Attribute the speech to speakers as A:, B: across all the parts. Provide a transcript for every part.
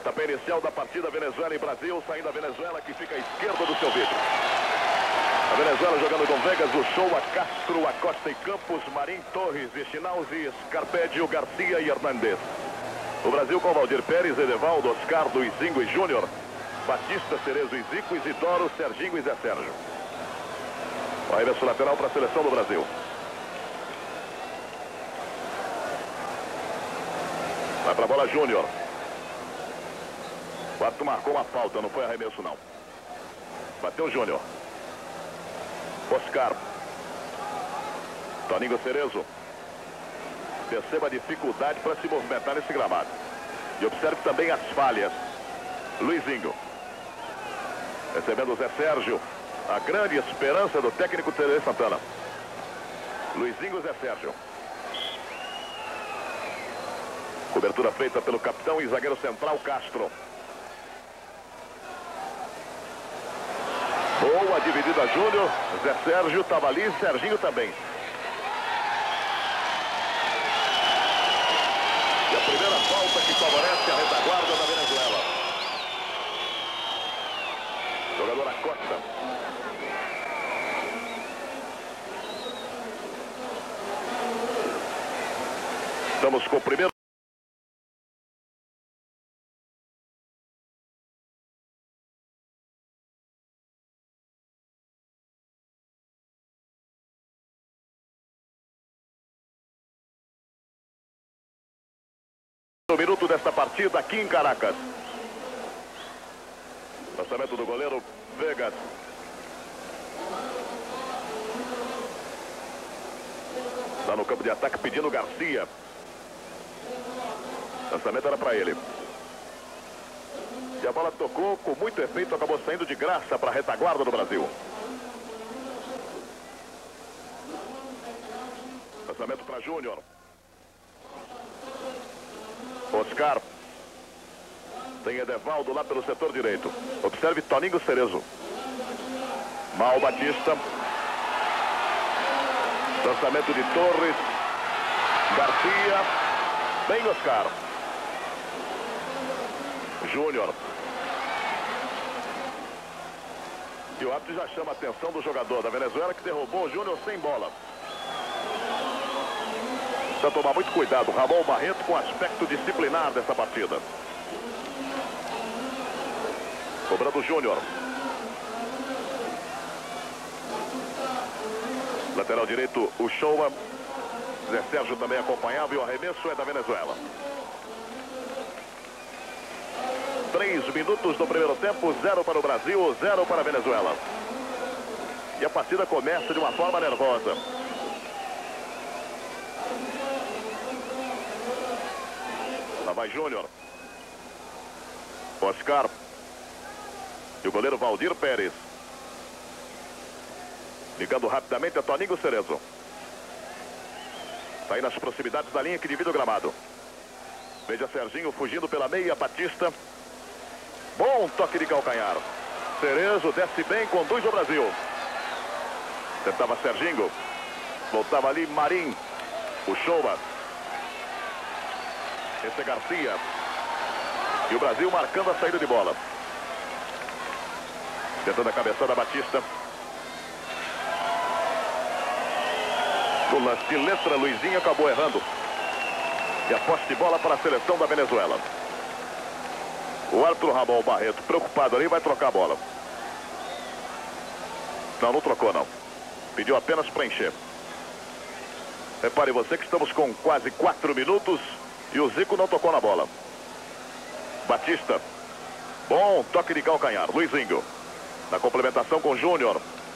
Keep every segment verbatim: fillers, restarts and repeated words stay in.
A: Pontapé inicial da partida Venezuela e Brasil, saindo a Venezuela que fica à esquerda do seu vídeo. A Venezuela jogando com Vegas, o Show, a Castro, Acosta e Campos, Marim, Torres, Vichinauzi, Scarpeggio, Garcia e Hernandes. O Brasil com Valdir Pérez, Edevaldo, Oscar, Luizinho e Júnior, Batista, Cerezo e Zico, Isidoro, Serginho e Zé Sérgio. O arremesso lateral para a seleção do Brasil. Vai para a bola Júnior. O árbitro marcou uma falta, não foi arremesso não. Bateu Júnior. Oscar. Toninho Cerezo. Perceba a dificuldade para se movimentar nesse gramado. E observe também as falhas. Luizinho. Recebendo o Zé Sérgio. A grande esperança do técnico Tele Santana. Luizinho e Zé Sérgio. Cobertura feita pelo capitão e zagueiro central Castro. Boa dividida Júnior. Zé Sérgio estava ali, Serginho também. E a primeira falta que favorece a retaguarda da Venezuela. Jogador Acosta. Estamos com o primeiro. Minuto desta partida aqui em Caracas. Lançamento do goleiro Vegas. Está no campo de ataque pedindo Garcia. Lançamento era para ele. E a bola tocou com muito efeito, acabou saindo de graça para a retaguarda do Brasil. Lançamento para Júnior. Oscar. Tem Edevaldo lá pelo setor direito. Observe Toninho Cerezo. Mal Batista. Lançamento de Torres. Garcia. Bem Oscar. Júnior. E o árbitro já chama a atenção do jogador da Venezuela que derrubou o Júnior sem bola. Precisa tomar muito cuidado, Ramon Barreto, com o aspecto disciplinar dessa partida. Cobrando o Júnior. Lateral direito, o Showa. Zé Sérgio também acompanhava e o arremesso é da Venezuela. Três minutos do primeiro tempo, zero para o Brasil, zero para a Venezuela. E a partida começa de uma forma nervosa. Lá vai Júnior. Oscar. E o goleiro Valdir Pérez. Ligando rapidamente a Toninho Cerezo. Está aí nas proximidades da linha que divide o gramado. Veja Serginho fugindo pela meia, Batista. Bom toque de calcanhar. Cerezo desce bem, conduz o Brasil. Tentava Serginho. Voltava ali Marim. O Showa. Esse é Garcia. E o Brasil marcando a saída de bola. Tentando a cabeçada Batista. No lance de letra, Luizinho acabou errando. E a posse de bola para a seleção da Venezuela. O árbitro Ramon Barreto, preocupado ali, vai trocar a bola. Não, não trocou não. Pediu apenas para encher. Repare você que estamos com quase quatro minutos. E o Zico não tocou na bola. Batista. Bom toque de calcanhar. Luizinho. Na complementação com Júnior.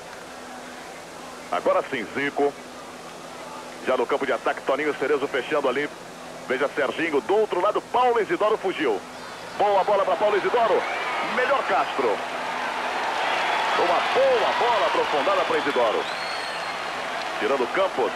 A: Agora sim, Zico. Já no campo de ataque, Toninho Cerezo fechando ali. Veja Serginho. Do outro lado, Paulo Isidoro fugiu. Boa bola para Paulo Isidoro. Melhor Castro. Uma boa bola aprofundada para Isidoro. Tirando Campos.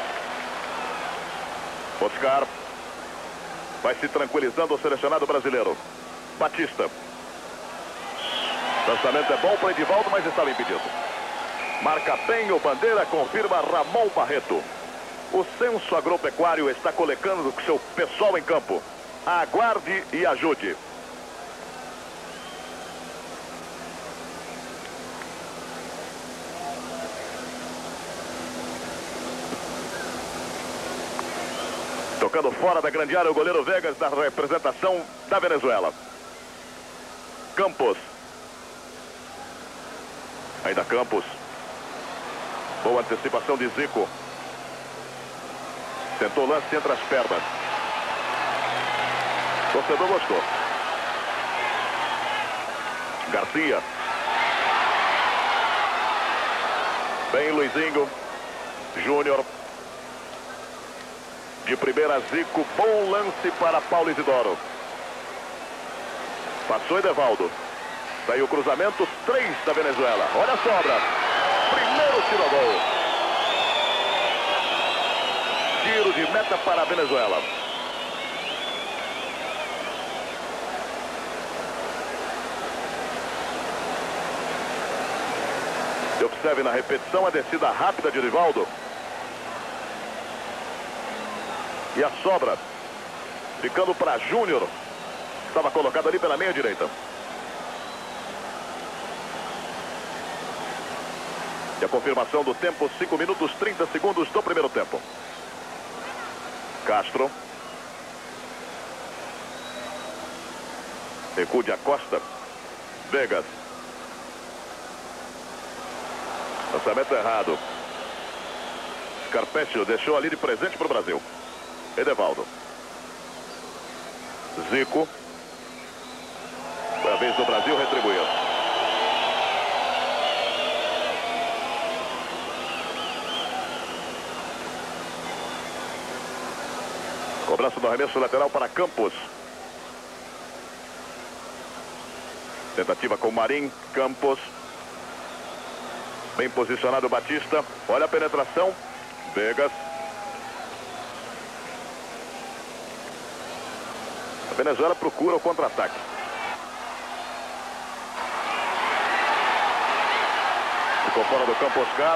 A: Oscar. Vai se tranquilizando o selecionado brasileiro. Batista. Lançamento é bom para Edivaldo, mas estava impedido. Marca bem o bandeira, confirma Ramon Barreto. O Censo Agropecuário está colocando seu pessoal em campo. Aguarde e ajude. Tocando fora da grande área o goleiro Vegas da representação da Venezuela. Campos. Ainda Campos. Boa antecipação de Zico. Tentou lance entre as pernas. O torcedor gostou. Garcia. Bem Luizinho. Júnior. De primeira Zico. Bom lance para Paulo Isidoro. Passou Edevaldo. Saiu o cruzamento. Três da Venezuela. Olha a sobra. Primeiro tiro a gol. Tiro de meta para a Venezuela. E observe na repetição a descida rápida de Rivaldo. E a sobra ficando para Júnior. Estava colocado ali pela meia direita. E a confirmação do tempo, cinco minutos, trinta segundos do primeiro tempo. Castro. Recuo de Acosta. Vegas. Lançamento errado. Scarpeccio deixou ali de presente para o Brasil. Edevaldo. Zico. Foi a vez do Brasil retribuir. Cobrança do arremesso lateral para Campos. Tentativa com Marim. Campos. Bem posicionado o Batista. Olha a penetração. Vegas. A Venezuela procura o contra-ataque. Ficou fora do campo Oscar.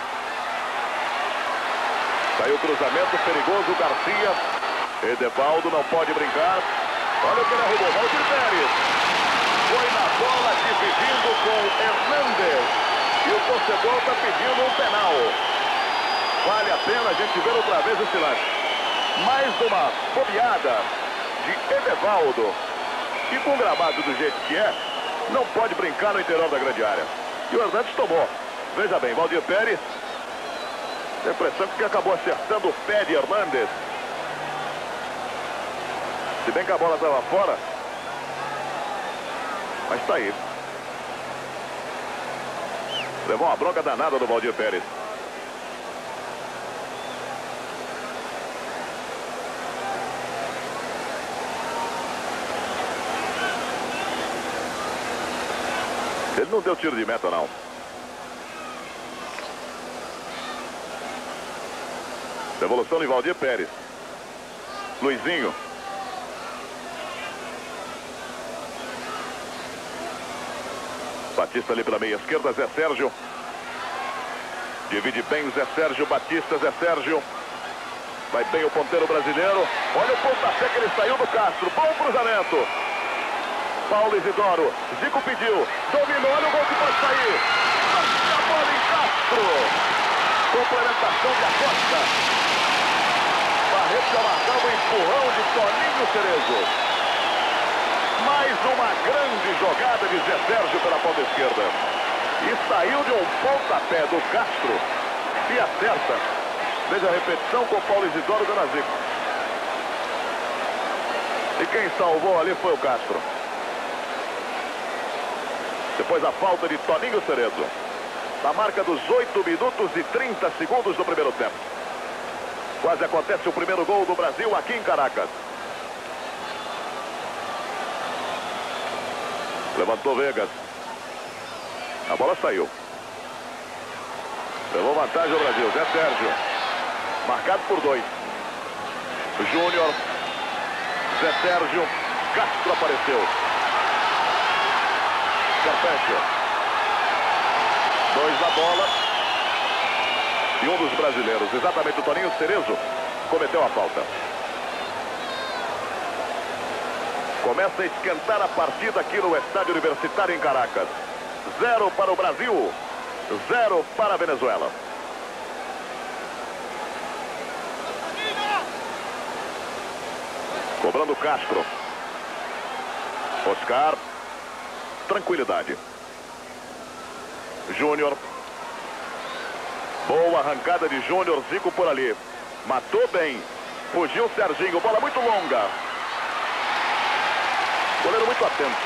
A: Saiu o cruzamento perigoso. Garcia. Edevaldo não pode brincar. Olha o que ele arrumou. Valdir Pérez. Foi na bola dividindo com Hernandes. E o torcedor está pedindo um penal. Vale a pena a gente ver outra vez esse lance. Mais uma bobeada de Edevaldo. E com o gramado do jeito que é, não pode brincar no interior da grande área. E o Hernandes tomou. Veja bem, Valdir Pérez. Tem a impressão que acabou acertando o pé de Hernandes. Se bem que a bola estava fora. Mas está aí. Levou uma bronca danada do Valdir Pérez. Ele não deu tiro de meta, não. Devolução de Valdir Pérez. Luizinho. Batista ali pela meia esquerda, Zé Sérgio. Divide bem Zé Sérgio, Batista, Zé Sérgio. Vai bem o ponteiro brasileiro. Olha o pontapé que ele saiu do Castro. Bom cruzamento. Paulo Isidoro. Zico pediu. Dominou, olha o gol que pode sair. A bola em Castro. Complementação de Acosta. Barreto já marcava o empurrão de Toninho Cerezo. Mais uma grande jogada de Zé Sérgio pela ponta esquerda. E saiu de um pontapé do Castro. E acerta. Veja a repetição com o Paulo Isidoro dando a Zico. E quem salvou ali foi o Castro. Depois a falta de Toninho Cerezo. Na marca dos oito minutos e trinta segundos do primeiro tempo. Quase acontece o primeiro gol do Brasil aqui em Caracas. Levantou Vegas. A bola saiu. Levou vantagem o Brasil. Zé Sérgio. Marcado por dois. Júnior. Zé Sérgio. Castro apareceu. Scarpeccio. Dois na bola. E um dos brasileiros, exatamente o Toninho Cerezo, cometeu a falta. Começa a esquentar a partida aqui no Estádio Universitário em Caracas. Zero para o Brasil, zero para a Venezuela. Cobrando Castro. Oscar. Tranquilidade. Júnior. Boa arrancada de Júnior. Zico por ali. Matou bem. Fugiu Serginho. Bola muito longa. Goleiro muito atento.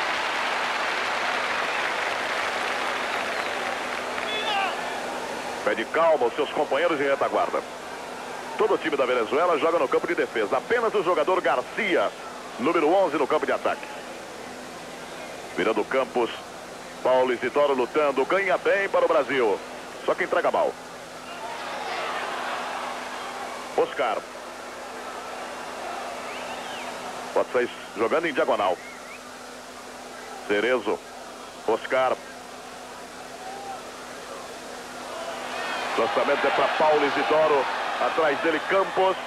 A: Pede calma aos seus companheiros de retaguarda. Todo o time da Venezuela joga no campo de defesa. Apenas o jogador Garcia, número onze, no campo de ataque. Virando Campos. Paulo Isidoro lutando. Ganha bem para o Brasil. Só que entrega mal. Oscar. Pode sair jogando em diagonal. Cerezo. Oscar. Lançamento é para Paulo Isidoro. Atrás dele Campos.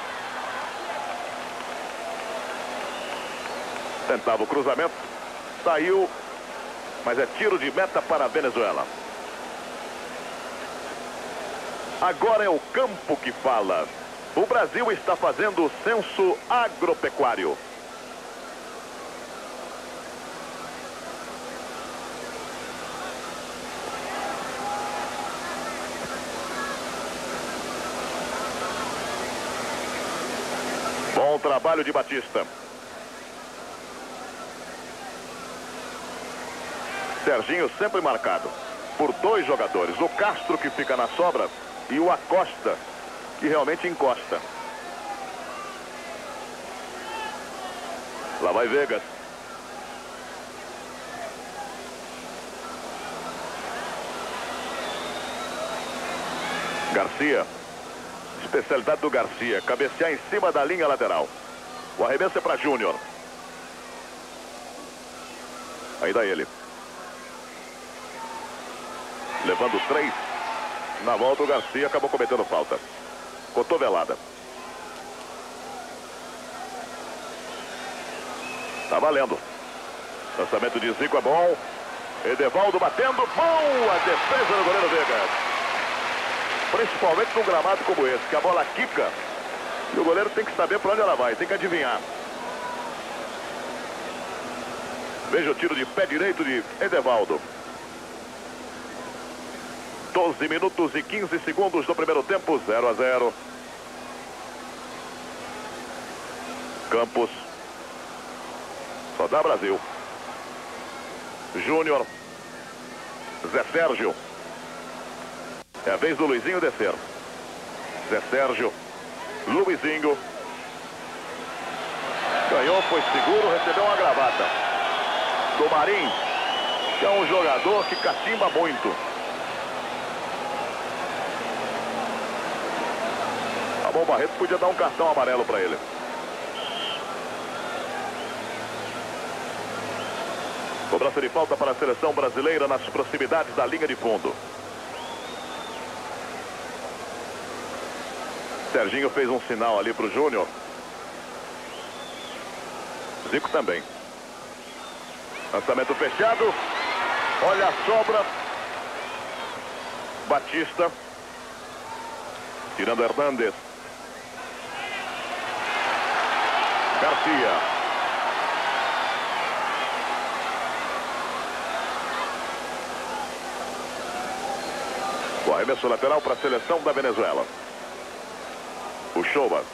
A: Tentava o cruzamento. Saiu. Mas é tiro de meta para a Venezuela. Agora é o campo que fala. O Brasil está fazendo o censo agropecuário. Bom trabalho de Batista. Serginho sempre marcado por dois jogadores. O Castro, que fica na sobra, e o Acosta, que realmente encosta. Lá vai Vegas. Garcia. Especialidade do Garcia, cabecear em cima da linha lateral. O arremesso é para Júnior. Ainda ele. Levando três. Na volta o Garcia acabou cometendo falta. Cotovelada. Tá valendo. Lançamento de Zico é bom. Edevaldo batendo. Boa defesa do goleiro Vegas. Principalmente num gramado como esse, que a bola quica. E o goleiro tem que saber para onde ela vai. Tem que adivinhar. Veja o tiro de pé direito de Edevaldo. doze minutos e quinze segundos do primeiro tempo, zero a zero. Campos. Só dá Brasil. Júnior. Zé Sérgio. É a vez do Luizinho descer. Zé Sérgio. Luizinho. Ganhou, foi seguro, recebeu uma gravata do Marim, que é um jogador que catimba muito. O Barreto podia dar um cartão amarelo para ele. Cobrança de falta para a seleção brasileira nas proximidades da linha de fundo. Serginho fez um sinal ali para o Júnior. Zico também. Lançamento fechado. Olha a sobra. Batista. Tirando Hernandes. Garcia. O arremesso lateral para a seleção da Venezuela. O Shoba.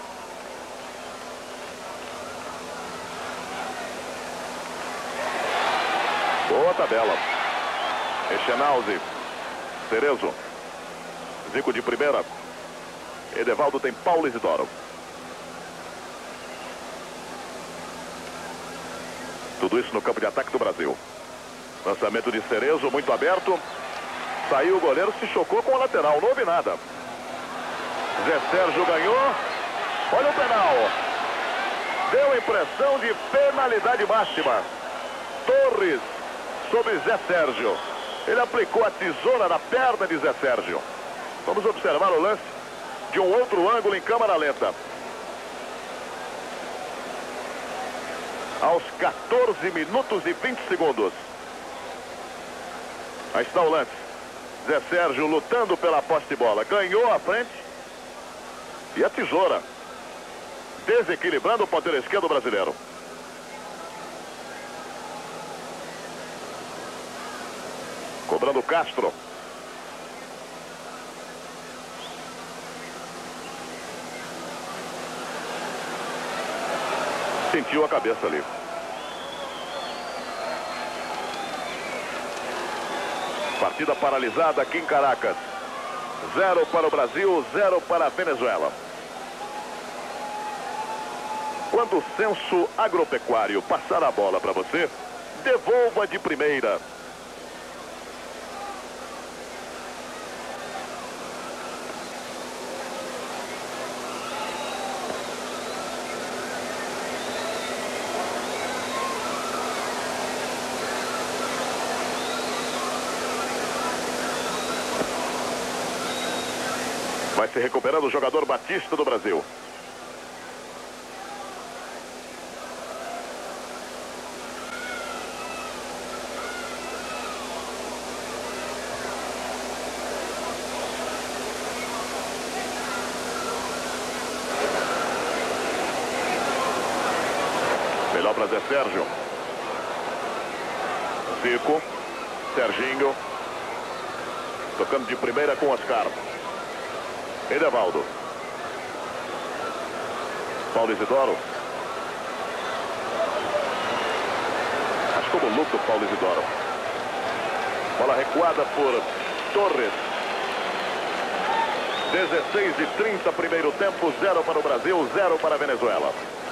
A: Boa tabela. Echenalzi. Cerezo. Zico de primeira. Edevaldo tem Paulo Isidoro. Tudo isso no campo de ataque do Brasil. Lançamento de Cerezo, muito aberto. Saiu o goleiro, se chocou com a lateral, não houve nada. Zé Sérgio ganhou. Olha o penal. Deu a impressão de penalidade máxima. Torres sobre Zé Sérgio. Ele aplicou a tesoura na perna de Zé Sérgio. Vamos observar o lance de um outro ângulo em câmera lenta. Aos quatorze minutos e vinte segundos. Aí está o lance. Zé Sérgio lutando pela posse de bola. Ganhou a frente. E a tesoura. desequilibrando o ponteiro esquerdo brasileiro. Cobrando Castro. Sentiu a cabeça ali. Partida paralisada aqui em Caracas. Zero para o Brasil, zero para a Venezuela. Quando o Censo Agropecuário passar a bola para você, devolva de primeira. Vai se recuperando o jogador Batista do Brasil. Melhor para Zé Sérgio. Zico. Serginho. Tocando de primeira com Oscar. Edevaldo. Paulo Isidoro. Acho como luta o Paulo Isidoro. Bola recuada por Torres. dezesseis e trinta, primeiro tempo. Zero para o Brasil, zero para a Venezuela.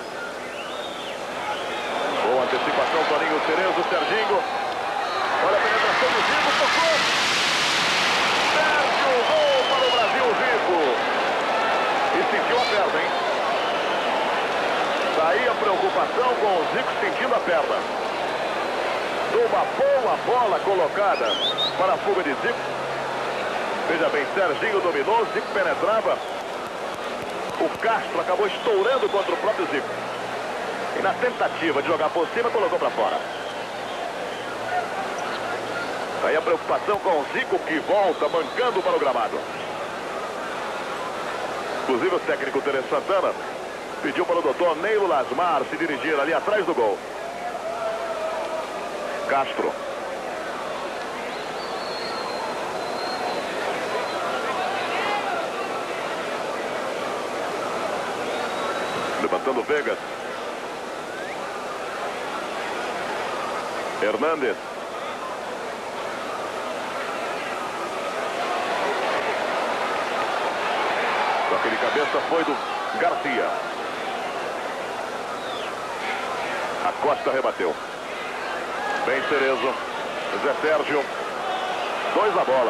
A: Boa antecipação, Toninho Cerezo, Serginho. Olha a penetração do Zico, tocou. Sérgio, gol para o Brasil, Zico. E sentiu a perna, hein? Daí a preocupação com o Zico sentindo a perna. Uma boa bola colocada para a fuga de Zico. Veja bem, Serginho dominou, Zico penetrava. O Castro acabou estourando contra o próprio Zico. E na tentativa de jogar por cima, colocou para fora. Aí a preocupação com o Zico, que volta mancando para o gramado. Inclusive o técnico Terence Santana pediu para o doutor Neilo Lasmar se dirigir ali atrás do gol. Castro. Levantando Vegas. Hernandes. Toque de cabeça foi do Garcia. A Costa rebateu. Bem Cerezo. Zé Sérgio. Dois na bola.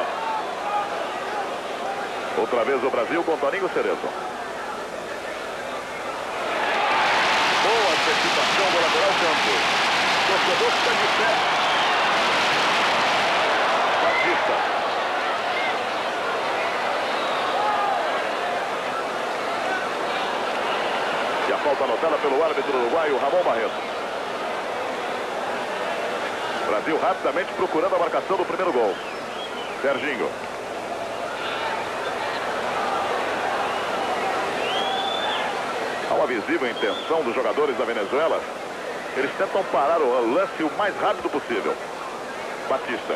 A: Outra vez o Brasil com Toninho Cerezo. Boa antecipação do lateral campo. Torcedor está de pé. Batista. E a falta anotada pelo árbitro uruguaio Ramon Barreto. Brasil rapidamente procurando a marcação do primeiro gol. Serginho. Há uma visível intenção dos jogadores da Venezuela. Eles tentam parar o lance o mais rápido possível. Batista.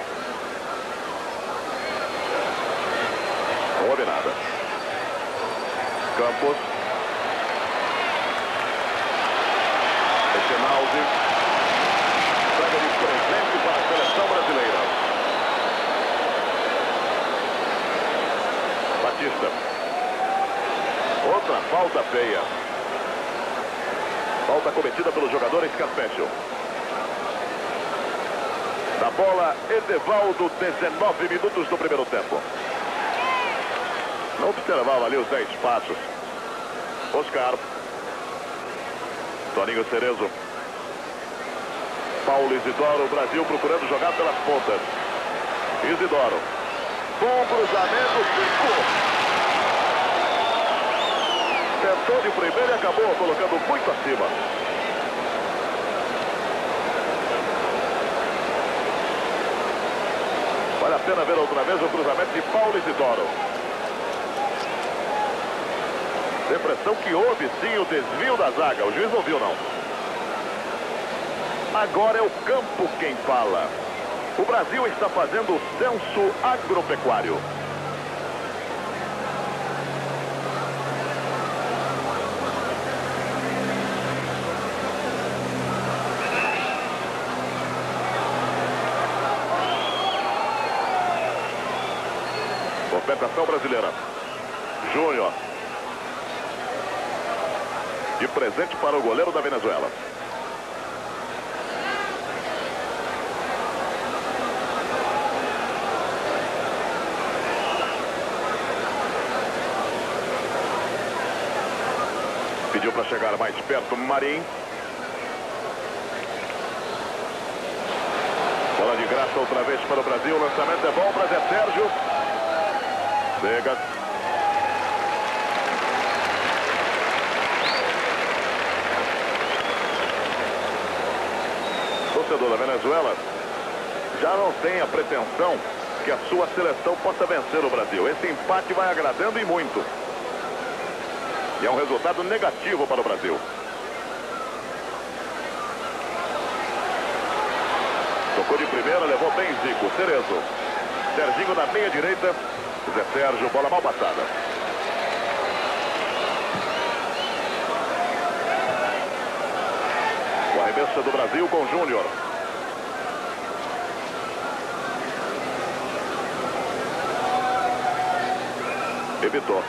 A: Não houve nada. Campos. Echenaldi. Traga de presente para a seleção brasileira. Batista. Outra falta feia. Falta cometida pelo jogador Scarpeccio. Na bola, Edevaldo, dezenove minutos do primeiro tempo. Não observava ali os dez passos. Oscar. Toninho Cerezo. Paulo Isidoro, o Brasil procurando jogar pelas pontas. Isidoro. Bom cruzamento, Zico. Tentou de primeira e acabou colocando muito acima. Vale a pena ver outra vez o cruzamento de Paulo Isidoro. Dá a impressão que houve sim o desvio da zaga. O juiz não viu, não. Agora é o campo quem fala. O Brasil está fazendo o censo agropecuário. Movimentação brasileira. Júnior. De presente para o goleiro da Venezuela. Pediu para chegar mais perto Marim. Bola de graça outra vez para o Brasil. O lançamento é bom para Zé Sérgio. Vegas. O torcedor da Venezuela já não tem a pretensão que a sua seleção possa vencer o Brasil. Esse empate vai agradando e muito. E é um resultado negativo para o Brasil. Tocou de primeira, levou bem Zico. Cerezo. Serginho na meia direita. Zé Sérgio, bola mal passada. O arremesso do Brasil com Júnior. Evitou.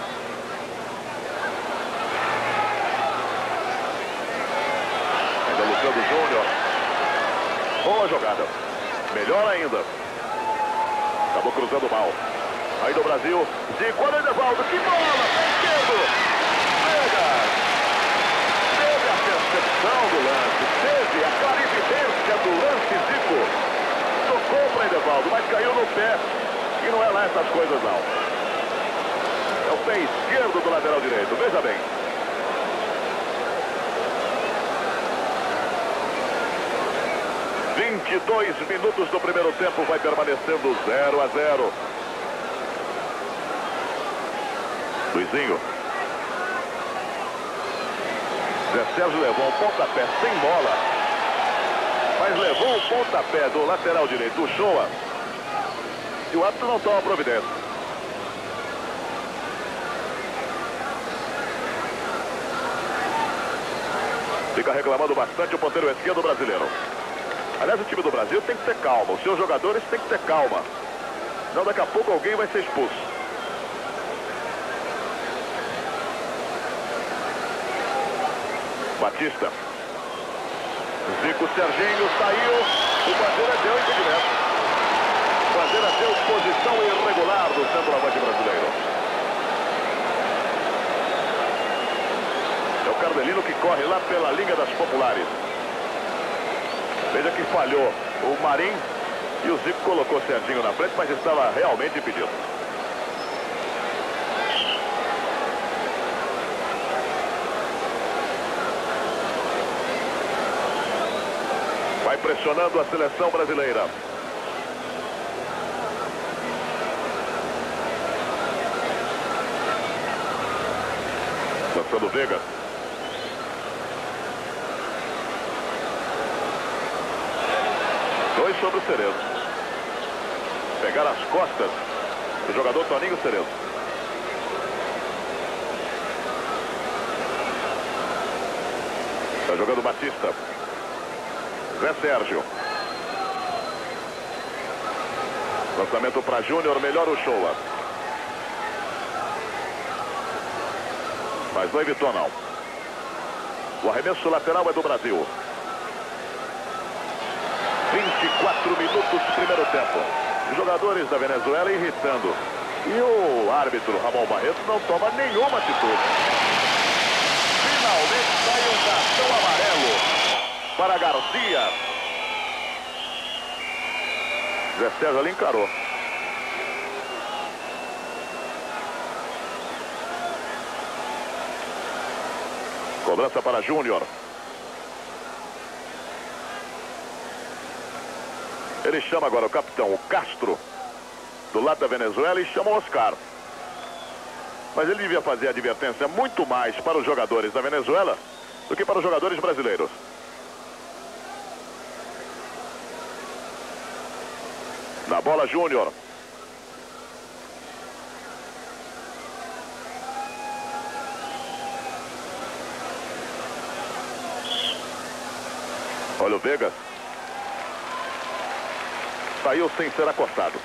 A: Ainda lutando Júnior. Boa jogada. Melhor ainda. Acabou cruzando mal. Aí do Brasil. Zico, olha o Edevaldo. Que bola! Tá esquerdo. Pega. Teve a percepção do lance. Teve a clarividência do lance, Zico. Tocou para Edevaldo, mas caiu no pé. E não é lá essas coisas, não. É o pé esquerdo do lateral direito. Veja bem. vinte e dois minutos do primeiro tempo. Vai permanecendo zero a zero. Luizinho. Zé Sérgio levou um pontapé sem bola. Mas levou o pontapé do lateral direito, o Shoa. E o árbitro não toma providência. Fica reclamando bastante o ponteiro esquerdo brasileiro. Aliás, o time do Brasil tem que ter calma. Os seus jogadores têm que ter calma. Senão daqui a pouco alguém vai ser expulso. Batista. Zico, Serginho, saiu. O Bandeira deu impedimento. O Bandeira deu posição irregular do centroavante brasileiro. É o Cardelino que corre lá pela linha das populares. Veja que falhou o Marim e o Zico colocou o Serginho na frente, mas estava realmente impedido. Vai pressionando a seleção brasileira. Lançando Veiga. Dois sobre o Cerezo. Pegar as costas do jogador Toninho Cerezo. Está jogando Batista. Zé Sérgio. Lançamento para Júnior, melhor o Shoa. Mas não evitou, não. O arremesso lateral é do Brasil. vinte e quatro minutos do primeiro tempo. Os jogadores da Venezuela irritando. E o árbitro Ramon Barreto não toma nenhuma atitude. Finalmente sai um cartão amarelo para Garcia. Zé Sérgio ali encarou. Cobrança para Júnior. Ele chama agora o capitão, o Castro, do lado da Venezuela, e chama o Oscar. Mas ele devia fazer a advertência muito mais para os jogadores da Venezuela do que para os jogadores brasileiros. Na bola, Júnior. Olha o Vegas. Saiu sem ser acostado.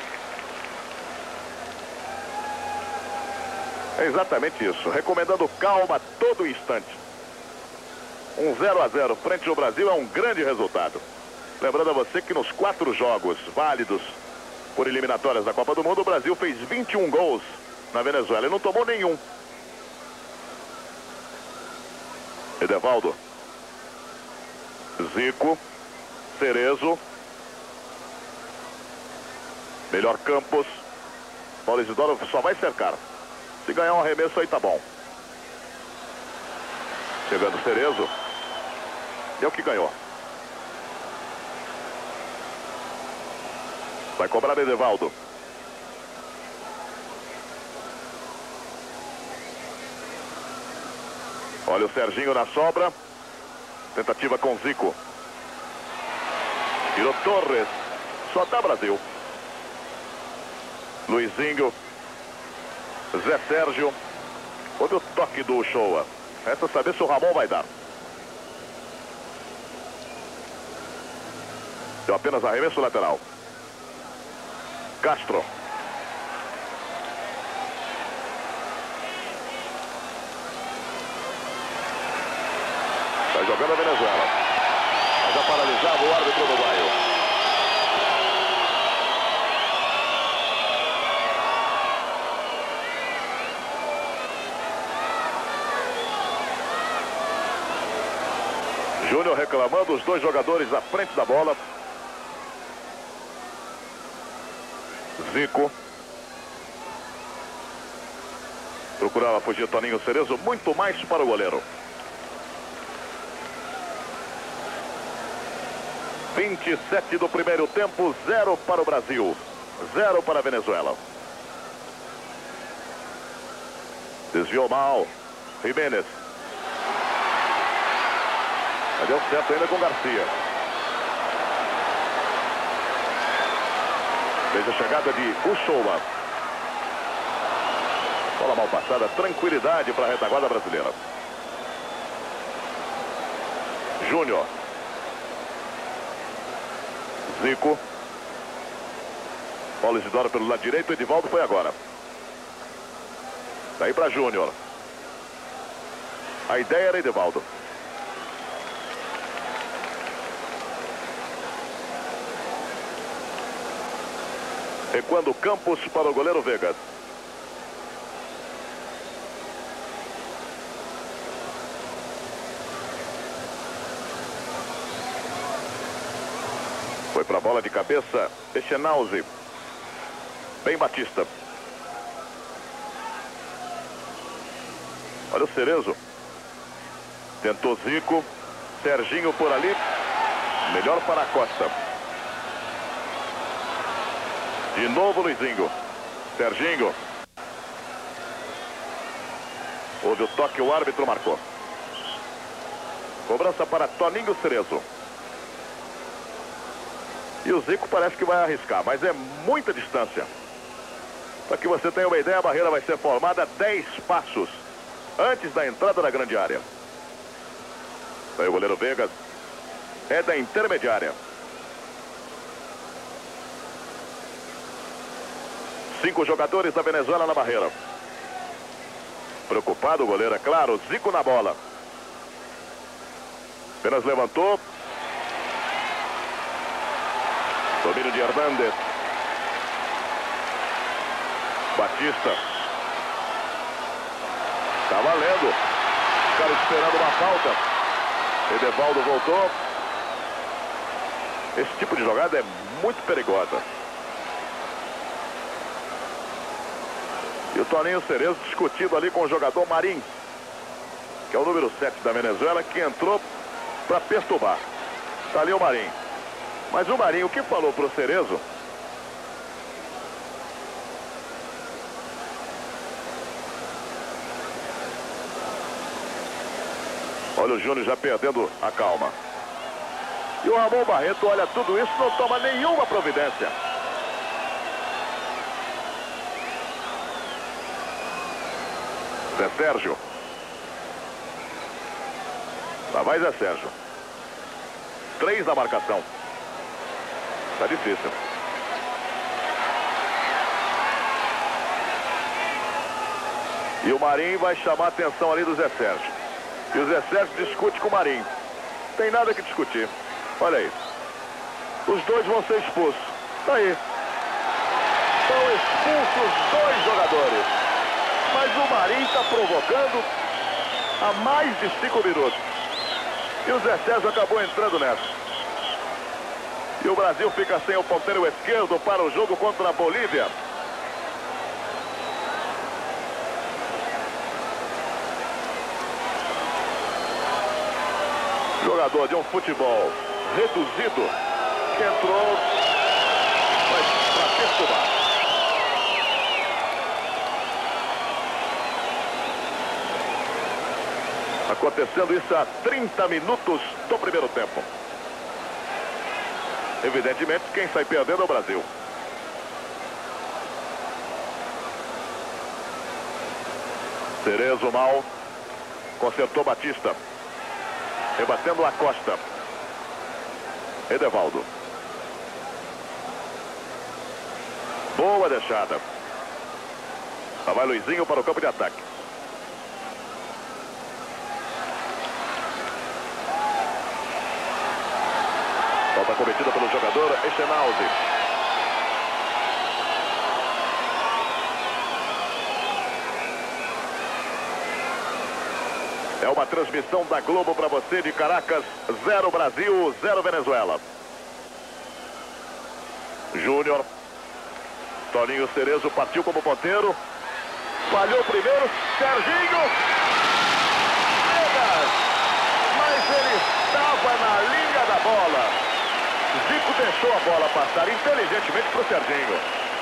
A: É exatamente isso. Recomendando calma a todo instante. Um zero a zero frente ao Brasil é um grande resultado. Lembrando a você que nos quatro jogos válidos por eliminatórias da Copa do Mundo, o Brasil fez vinte e um gols na Venezuela e não tomou nenhum. Edevaldo. Zico. Cerezo. Melhor Campos. Paulo Isidoro só vai cercar. Se ganhar um arremesso aí tá bom. Chegando Cerezo. Deu que ganhou. Vai cobrar Edevaldo. Olha o Serginho na sobra. Tentativa com Zico. Tirou Torres. Só dá Brasil. Luizinho. Zé Sérgio. Olha o toque do Shoa. Resta saber se o Ramon vai dar. Deu apenas arremesso lateral. Castro. Vai jogando a Venezuela. Mas já paralisava o árbitro uruguaio. Júnior reclamando, os dois jogadores à frente da bola. Zico. Procurava fugir Toninho Cerezo, muito mais para o goleiro. vinte e sete do primeiro tempo, zero para o Brasil, zero para a Venezuela. Desviou mal. Jiménez. Mas deu certo ainda com Garcia. Fez a chegada de Uchoa. Bola mal passada, tranquilidade para a retaguarda brasileira. Júnior. Zico. Paulo Isidoro pelo lado direito, Edivaldo foi agora. Daí para Júnior. A ideia era Edivaldo. Recuando Campos para o goleiro Vegas. Foi para a bola de cabeça, Echenauzi. Bem Batista. Olha o Cerezo. Tentou Zico. Serginho por ali. Melhor para a Costa. De novo Luizinho. Serginho. Houve o toque, o árbitro marcou. Cobrança para Toninho Cerezo. E o Zico parece que vai arriscar, mas é muita distância. Para que você tenha uma ideia, a barreira vai ser formada dez passos antes da entrada da grande área. Aí o goleiro Vegas é da intermediária. Cinco jogadores da Venezuela na barreira. Preocupado o goleiro, é claro. Zico na bola. Apenas levantou. Domínio de Hernandes. Batista. Tá valendo. Os caras esperando uma falta. Edevaldo voltou. Esse tipo de jogada é muito perigosa. E o Toninho Cerezo discutindo ali com o jogador Marim, que é o número sete da Venezuela, que entrou para perturbar. Tá ali o Marim. Mas o Marinho, o que falou para o Cerezo? Olha o Júnior já perdendo a calma. E o Ramon Barreto olha tudo isso, não toma nenhuma providência. Zé Sérgio. Lá vai Zé Sérgio. Três na marcação. Tá difícil. E o Marinho vai chamar a atenção ali do Zé Sérgio. E o Zé Sérgio discute com o Marinho. Tem nada que discutir. Olha aí. Os dois vão ser expulsos. Tá aí. São expulsos dois jogadores. Mas o Marinho está provocando há mais de cinco minutos. E o Zé Sérgio acabou entrando nessa. E o Brasil fica sem o ponteiro esquerdo para o jogo contra a Bolívia. Jogador de um futebol reduzido que entrou para perturbar. Acontecendo isso há trinta minutos do primeiro tempo. Evidentemente, quem sai perdendo é o Brasil. Cerezo mal. Consertou Batista. Rebatendo a Costa. Edevaldo. Boa deixada. Lá vai Luizinho para o campo de ataque. Falta cometida pelo jogador Echenaldi. É uma transmissão da Globo para você de Caracas. Zero Brasil, zero Venezuela. Júnior. Toninho Cerezo partiu como ponteiro. Falhou primeiro. Serginho. Mas ele estava na linha da bola. Zico deixou a bola passar inteligentemente para o Serginho.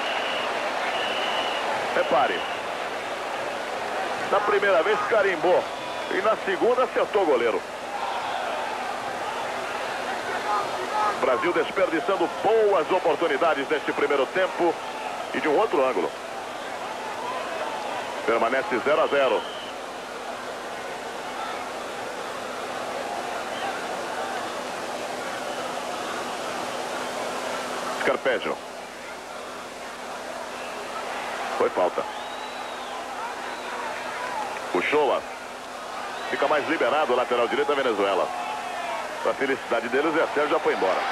A: Repare. Na primeira vez carimbou. E na segunda acertou o goleiro. Brasil desperdiçando boas oportunidades neste primeiro tempo. E de um outro ângulo. Permanece zero a zero. Scarpeggio. Foi falta. O Shoa. Fica mais liberado o lateral direito da Venezuela. Para a felicidade deles, o Zé Sérgio já foi embora.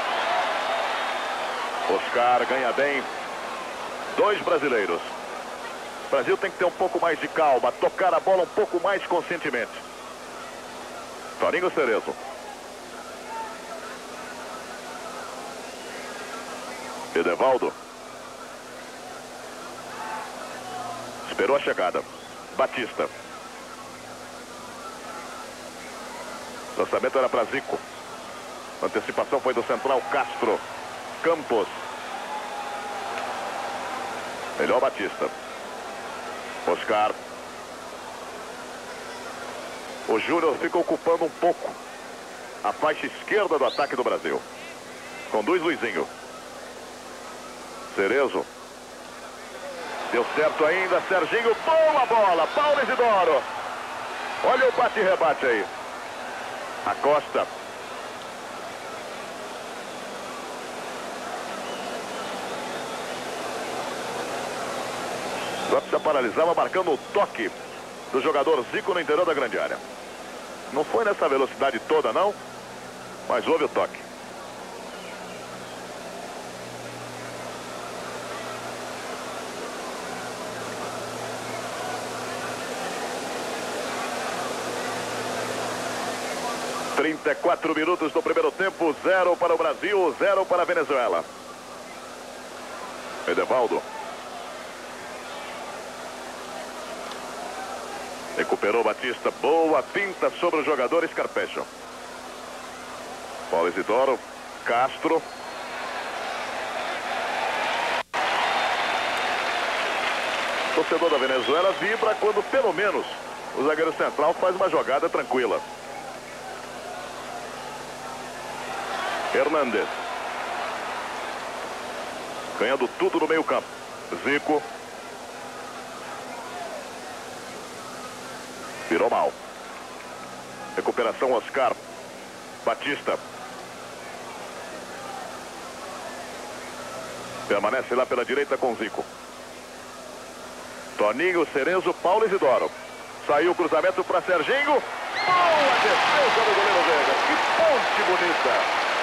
A: Oscar ganha bem. Dois brasileiros. O Brasil tem que ter um pouco mais de calma. Tocar a bola um pouco mais conscientemente. Toninho Cerezo. Edevaldo. Esperou a chegada. Batista. O lançamento era para Zico. A antecipação foi do central Castro. Campos. Melhor Batista. Oscar. O Júnior fica ocupando um pouco a faixa esquerda do ataque do Brasil. Conduz Luizinho. Cerezo. Deu certo ainda. Serginho. Boa bola. Paulo Isidoro. Olha o bate-rebate aí. A Costa. Só precisa paralisar, marcando o toque do jogador Zico no interior da grande área. Não foi nessa velocidade toda, não, mas houve o toque. trinta e quatro minutos do primeiro tempo, zero para o Brasil, zero para a Venezuela. Edevaldo. Recuperou Batista, boa pinta sobre o jogador Scarpeggio. Paulo Isidoro, Castro. O torcedor da Venezuela vibra quando pelo menos o zagueiro central faz uma jogada tranquila. Hernandes. Ganhando tudo no meio campo. Zico. Virou mal. Recuperação Oscar. Batista. Permanece lá pela direita com Zico. Toninho, Cerezo, Paulo Isidoro. Saiu o cruzamento para Serginho. Boa defesa do goleiro Veiga. Que ponte bonita.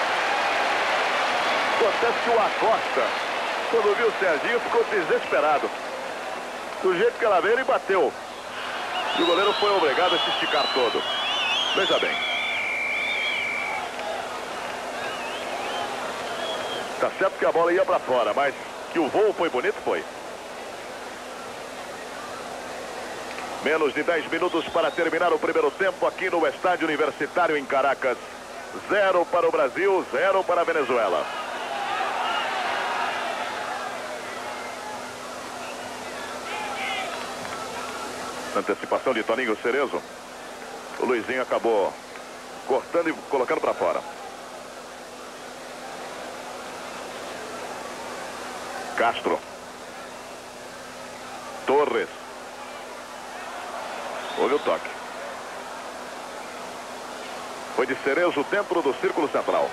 A: Acontece que o Acosta, quando viu o Serginho, ficou desesperado. Do jeito que ela veio, ele bateu. E o goleiro foi obrigado a se esticar todo. Veja bem. Tá certo que a bola ia para fora, mas que o voo foi bonito, foi. Menos de dez minutos para terminar o primeiro tempo aqui no Estádio Universitário em Caracas. Zero para o Brasil, zero para a Venezuela. Antecipação de Toninho Cerezo. O Luizinho acabou cortando e colocando para fora. Castro. Torres. Houve o toque. Foi de Cerezo dentro do círculo central.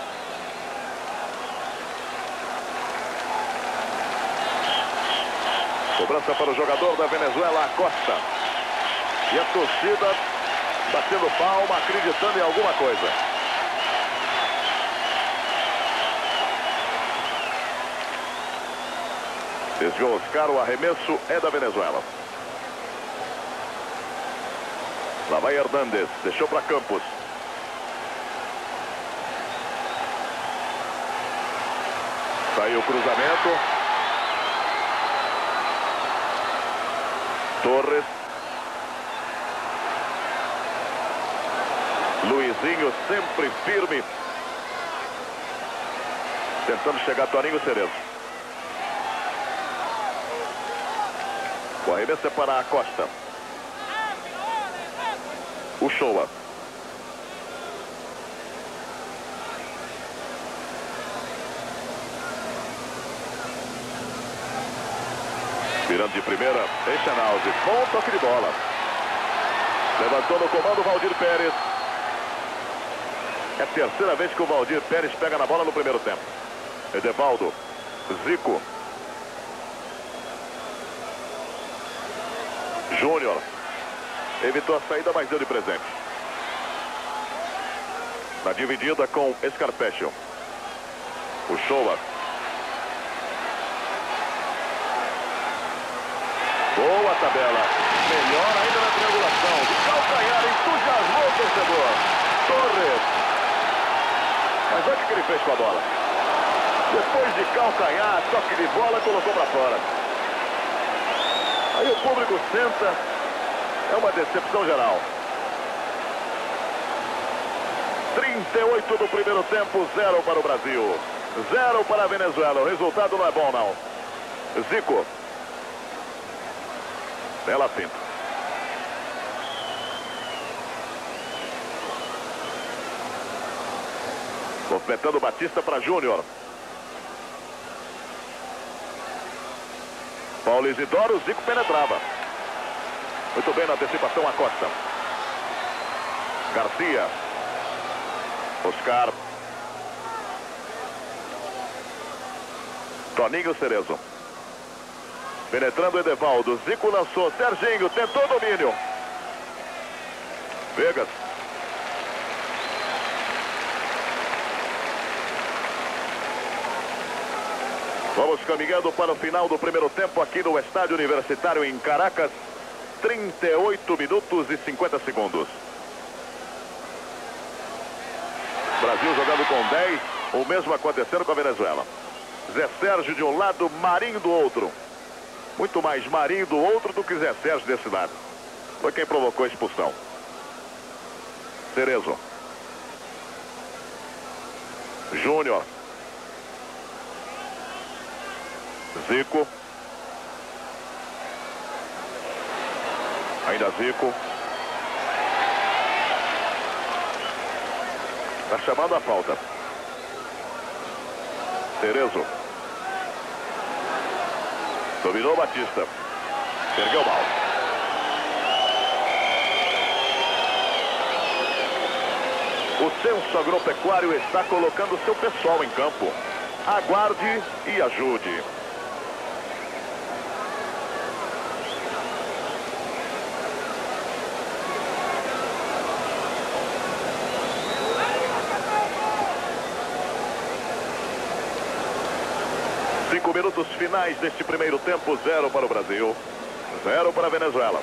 A: Cobrança para o jogador da Venezuela, Acosta. E a torcida batendo palma, acreditando em alguma coisa. Desviou Oscar, o arremesso é da Venezuela. Lá vai Hernandes, deixou para Campos. Saiu o cruzamento. Torres. Luizinho sempre firme. Tentando chegar Toninho Cerezo. O arremesso é para a Costa. O Shoa. Virando de primeira, Echenaldi. Bom toque de bola. Levantou no comando Valdir Pérez. É a terceira vez que o Valdir Pérez pega na bola no primeiro tempo. Edevaldo. Zico. Júnior. Evitou a saída, mas deu de presente. Na dividida com Scarpeccio. O Shoa. Boa tabela. Melhor ainda na triangulação. De calcanhar, entusiasmou o torcedor. Torres. Mas olha o que ele fez com a bola. Depois de calcanhar, toque de bola, colocou para fora. Aí o público senta. É uma decepção geral. trinta e oito do primeiro tempo, zero para o Brasil. Zero para a Venezuela. O resultado não é bom, não. Zico. Bela finta. Movimentando Batista para Júnior. Paulo Isidoro, Zico penetrava. Muito bem na antecipação a Costa. Garcia. Oscar. Toninho Cerezo. Penetrando Edevaldo. Zico lançou. Serginho tentou domínio. Vegas. Vamos caminhando para o final do primeiro tempo aqui no Estádio Universitário em Caracas. trinta e oito minutos e cinquenta segundos. Brasil jogando com dez. O mesmo acontecendo com a Venezuela. Zé Sérgio de um lado, Marinho do outro. Muito mais Marinho do outro do que Zé Sérgio desse lado. Foi quem provocou a expulsão. Cerezo. Júnior. Zico. Ainda Zico. Está chamando a falta. Cerezo. Dominou Batista. Ergueu mal. O Censo Agropecuário está colocando seu pessoal em campo. Aguarde e ajude. Cinco minutos finais deste primeiro tempo, zero para o Brasil, zero para a Venezuela.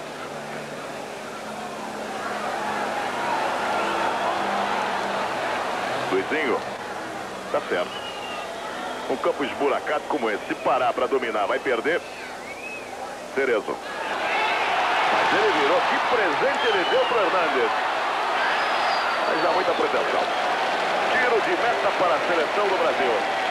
A: Luizinho, tá certo. Um campo esburacado como esse, se parar para dominar, vai perder. Cerezo. Mas ele virou, que presente ele deu para Hernández. Mas há muita proteção. Tiro de meta para a seleção do Brasil.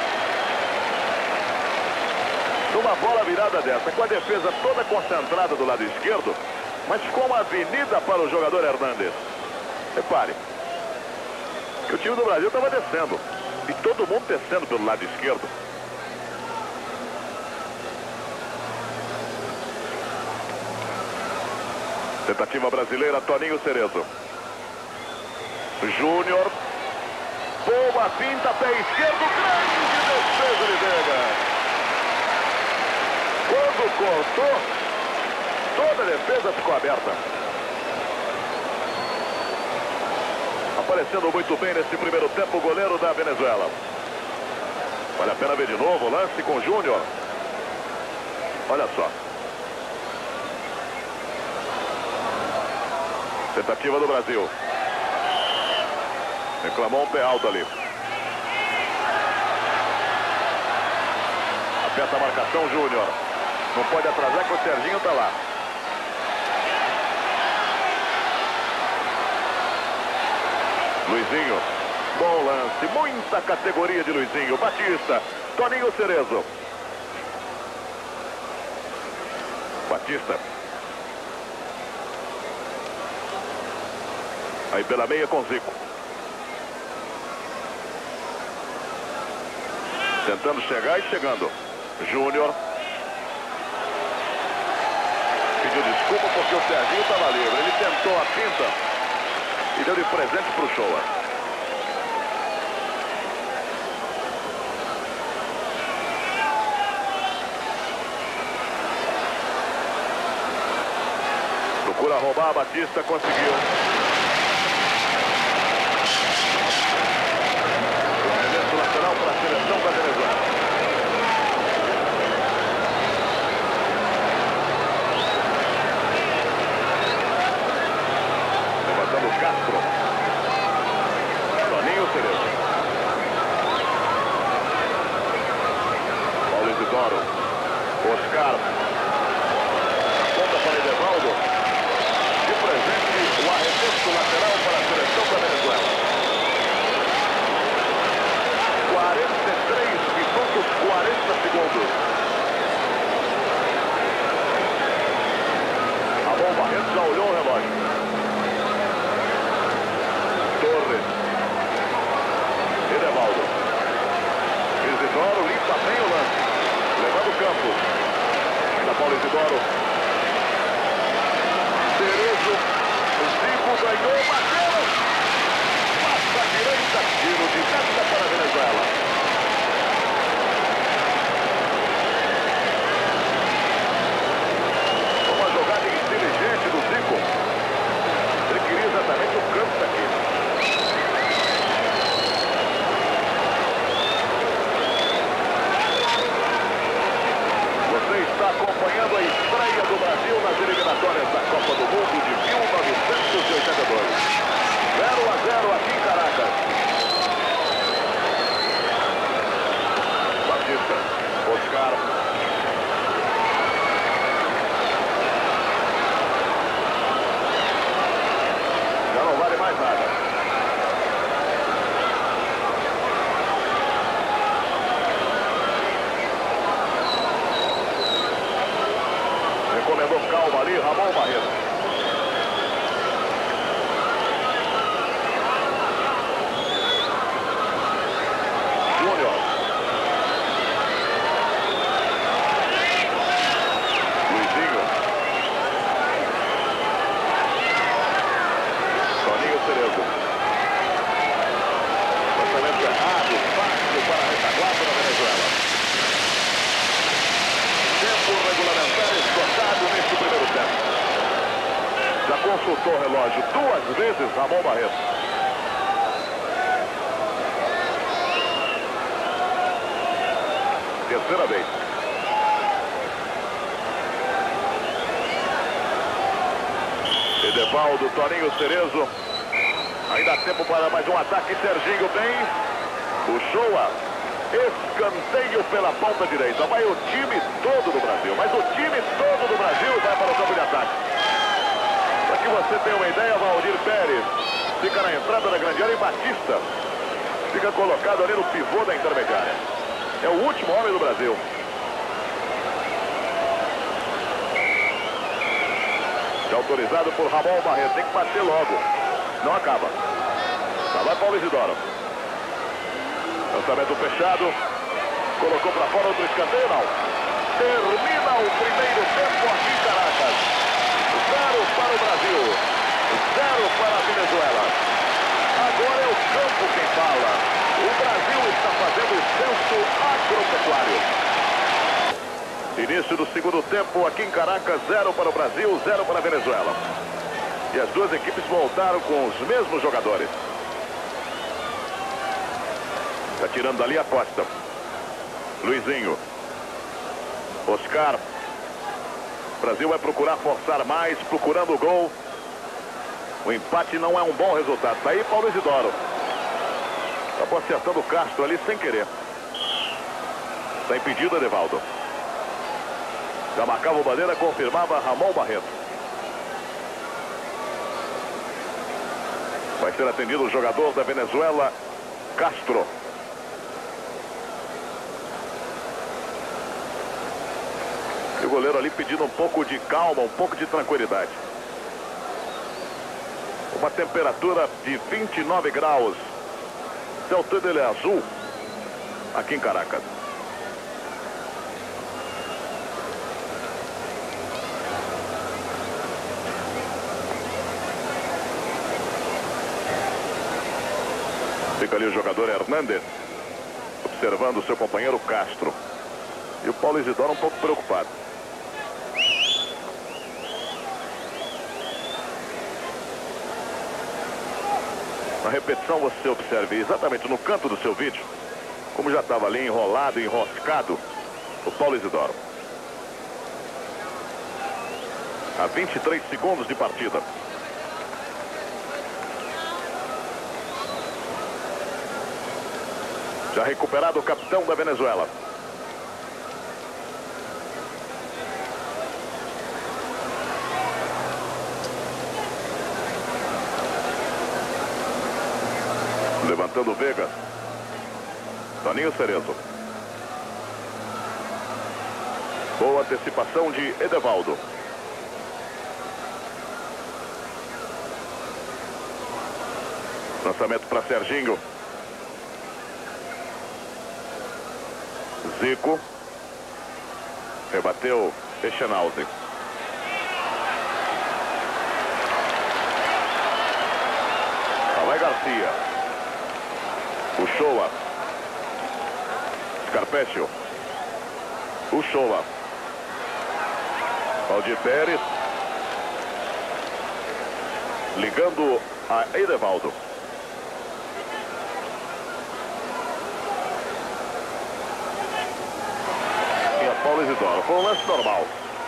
A: Numa bola virada dessa, com a defesa toda concentrada do lado esquerdo, mas com uma avenida para o jogador Hernández. Repare, que o time do Brasil estava descendo, e todo mundo descendo pelo lado esquerdo. Tentativa brasileira, Toninho Cerezo. Júnior. Boa pinta, pé esquerdo, grande defesa de Veiga. Quando cortou, toda a defesa ficou aberta. Aparecendo muito bem nesse primeiro tempo o goleiro da Venezuela. Vale a pena ver de novo o lance com o Júnior. Olha só. Tentativa do Brasil. Reclamou um pé alto ali. Aperta a marcação, Júnior. Não pode atrasar que o Serginho tá lá. Luizinho. Bom lance. Muita categoria de Luizinho. Batista. Toninho Cerezo. Batista. Aí pela meia com Zico. Tentando chegar e chegando. Júnior. Pediu desculpa porque o Serginho estava livre. Ele tentou a pinta e deu de presente para o Shoa. Procura roubar, Batista conseguiu. O arremesso lateral para a seleção da Venezuela. Castro. Toninho Cerezo. Paulo Isidoro. Oscar. Ponta para Edevaldo. De presente, o arremesso lateral para a seleção da Venezuela. quarenta e três minutos, quarenta segundos. Ramon Barreto já olhou o relógio. Edevaldo. Isidoro limpa bem o lance. Levando o campo. Ainda Paulo Isidoro. Cerezo. O Zico ganhou. Bateu. Passa a direita. Tiro de meta para a Venezuela. Uma jogada inteligente do Zico. Ele queria exatamente o campo daqui. Está acompanhando a estreia do Brasil nas eliminatórias da Copa do Mundo de mil novecentos e oitenta e dois. zero a zero aqui em Caracas. Batista. Oscar. Já não vale mais nada. Recomendou calma ali, Ramon Barreto. Júnior. acertou o relógio duas vezes, Ramon Barreto. Terceira vez. Edevaldo, Toninho Cerezo. Ainda há tempo para mais um ataque. Serginho bem. Puxou a escanteio pela ponta direita. Vai o time todo do Brasil. Mas o time todo do Brasil vai para o campo de ataque. Para que você tenha uma ideia, Valdir Pérez fica na entrada da grande área e Batista fica colocado ali no pivô da intermediária. É o último homem do Brasil. Já autorizado por Ramon Barreto. Tem que bater logo. Não acaba. Lá vai Paulo Isidoro. Lançamento fechado. Colocou para fora outro escanteio, não. Termina o primeiro tempo aqui em Caracas. Zero para o Brasil. Zero para a Venezuela. Agora é o campo quem fala. O Brasil está fazendo o censo agropecuário. Início do segundo tempo aqui em Caracas, zero para o Brasil, zero para a Venezuela. E as duas equipes voltaram com os mesmos jogadores. Está tirando dali a Costa. Luizinho. Oscar. O Brasil vai procurar forçar mais, procurando o gol. O empate não é um bom resultado. Está aí Paulo Isidoro. Acabou acertando o Castro ali sem querer. Está impedido, Edevaldo. Já marcava o bandeira, confirmava Ramon Barreto. Vai ser atendido o jogador da Venezuela, Castro. E o goleiro ali pedindo um pouco de calma, um pouco de tranquilidade. Uma temperatura de vinte e nove graus. O céu todo ele é azul aqui em Caracas. Fica ali o jogador Hernández, observando o seu companheiro Castro. E o Paulo Isidoro um pouco preocupado. Na repetição você observe exatamente no canto do seu vídeo, como já estava ali enrolado, enroscado, o Paulo Isidoro. A vinte e três segundos de partida. Já recuperado o capitão da Venezuela. Levantando o Vega. Toninho Cerezo. Boa antecipação de Edevaldo. Lançamento para Serginho. Zico. Rebateu Echenalzi. Lá vai Garcia. Uchoa. Scarpeccio. Uchoa. Valdir Pérez. Ligando a Edevaldo. Paulo Isidoro. Foi um lance normal.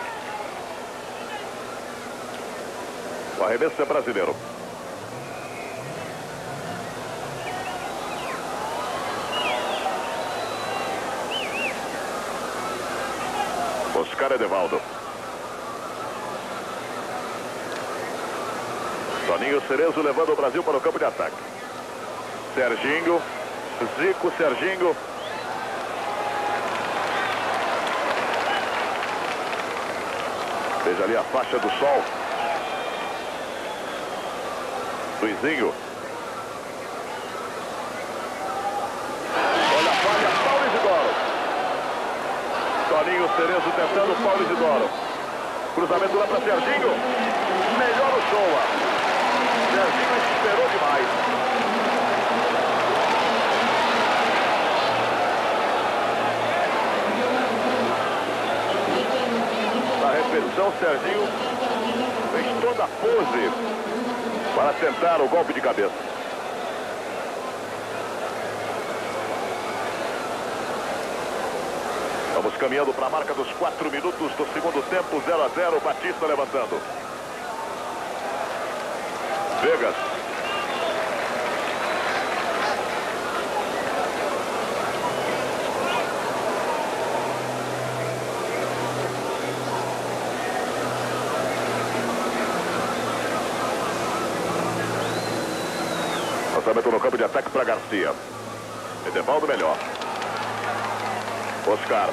A: O arremesso é brasileiro. Oscar Edevaldo. Toninho Cerezo levando o Brasil para o campo de ataque. Serginho. Zico, Serginho. Veja ali a faixa do sol. Luizinho. Olha a falha, Paulo Isidoro. Toninho Cerezo tentando, Paulo Isidoro. Cruzamento lá para Serginho. Melhor o Showa. Serginho esperou demais. Na repetição, Serginho fez toda nessa pose para tentar o golpe de cabeça. Vamos caminhando para a marca dos quatro minutos do segundo tempo, zero a zero, Batista levantando. Vegas. Lançamento no campo de ataque para Garcia. Edevaldo melhor. Oscar.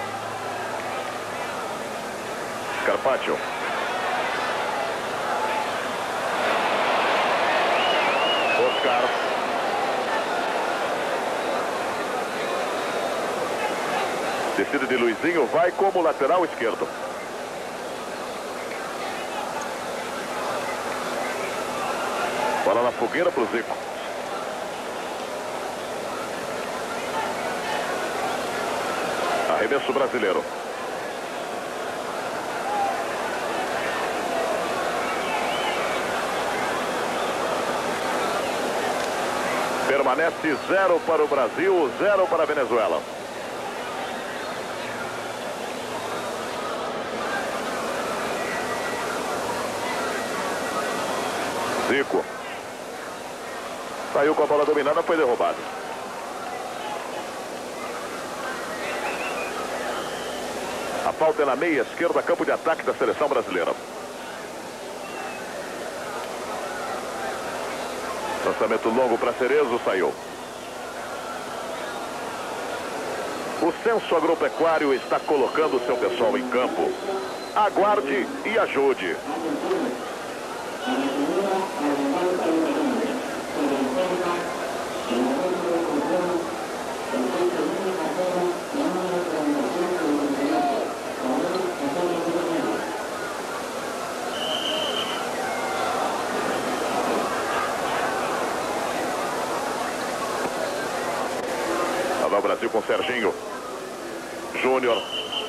A: Carpaccio. Oscar. Descida de Luizinho, vai como lateral esquerdo. Bola na fogueira para o Zico. Arremesso brasileiro. Permanece zero para o Brasil, zero para a Venezuela. Zico. Saiu com a bola dominada, foi derrubado. A falta é na meia esquerda, campo de ataque da seleção brasileira. Lançamento longo para Cerezo, saiu. O Censo Agropecuário está colocando seu pessoal em campo. Aguarde e ajude. O Brasil com Serginho. Júnior.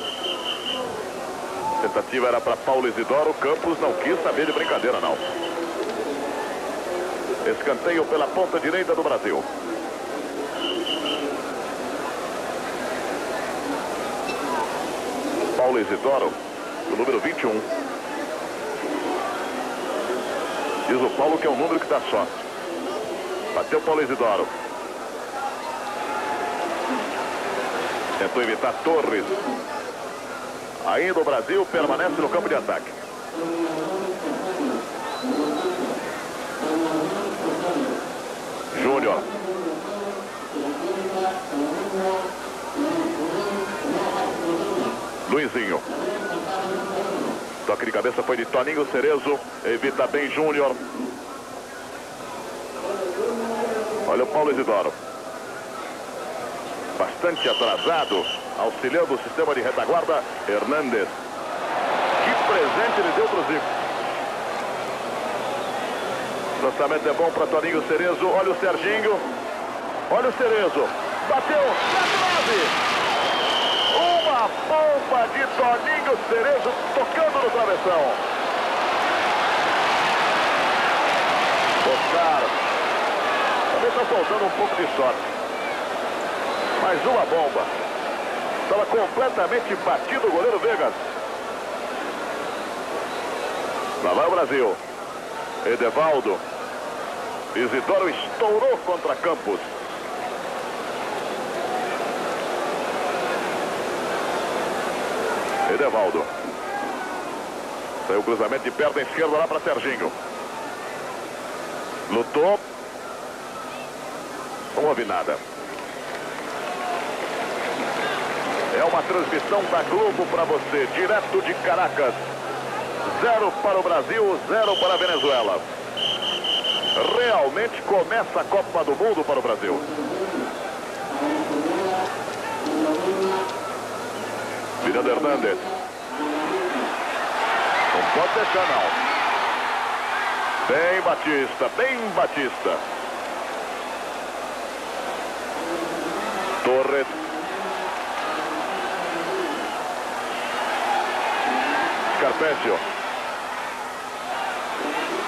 A: Tentativa era para Paulo Isidoro. Campos não quis saber de brincadeira, não. Escanteio pela ponta direita do Brasil. Paulo Isidoro, o número vinte e um. Diz o Paulo que é um número que está só. Bateu Paulo Isidoro. Tentou evitar Torres. Ainda o Brasil permanece no campo de ataque. Júnior. Luizinho. Toque de cabeça foi de Toninho. Cerezo evita bem Júnior. Olha o Paulo Isidoro. Bastante atrasado, auxiliando o sistema de retaguarda, Hernandes. Que presente ele deu para o Zico. Lançamento é bom para Toninho Cerezo. Olha o Serginho. Olha o Cerezo. Bateu na trave. Uma bomba de Toninho Cerezo tocando no travessão. Oscar. Também está faltando um pouco de sorte. Mais uma bomba. Estava completamente batido o goleiro Vegas. Lá vai o Brasil. Edevaldo. Isidoro estourou contra Campos. Edevaldo. Saiu o cruzamento de perna esquerda lá para Serginho. Lutou. Não houve nada. É uma transmissão da Globo para você, direto de Caracas. Zero para o Brasil, zero para a Venezuela. Realmente começa a Copa do Mundo para o Brasil. Miranda Hernandes. Não pode deixar, não. Bem Batista, bem Batista. Torres. Carpaccio.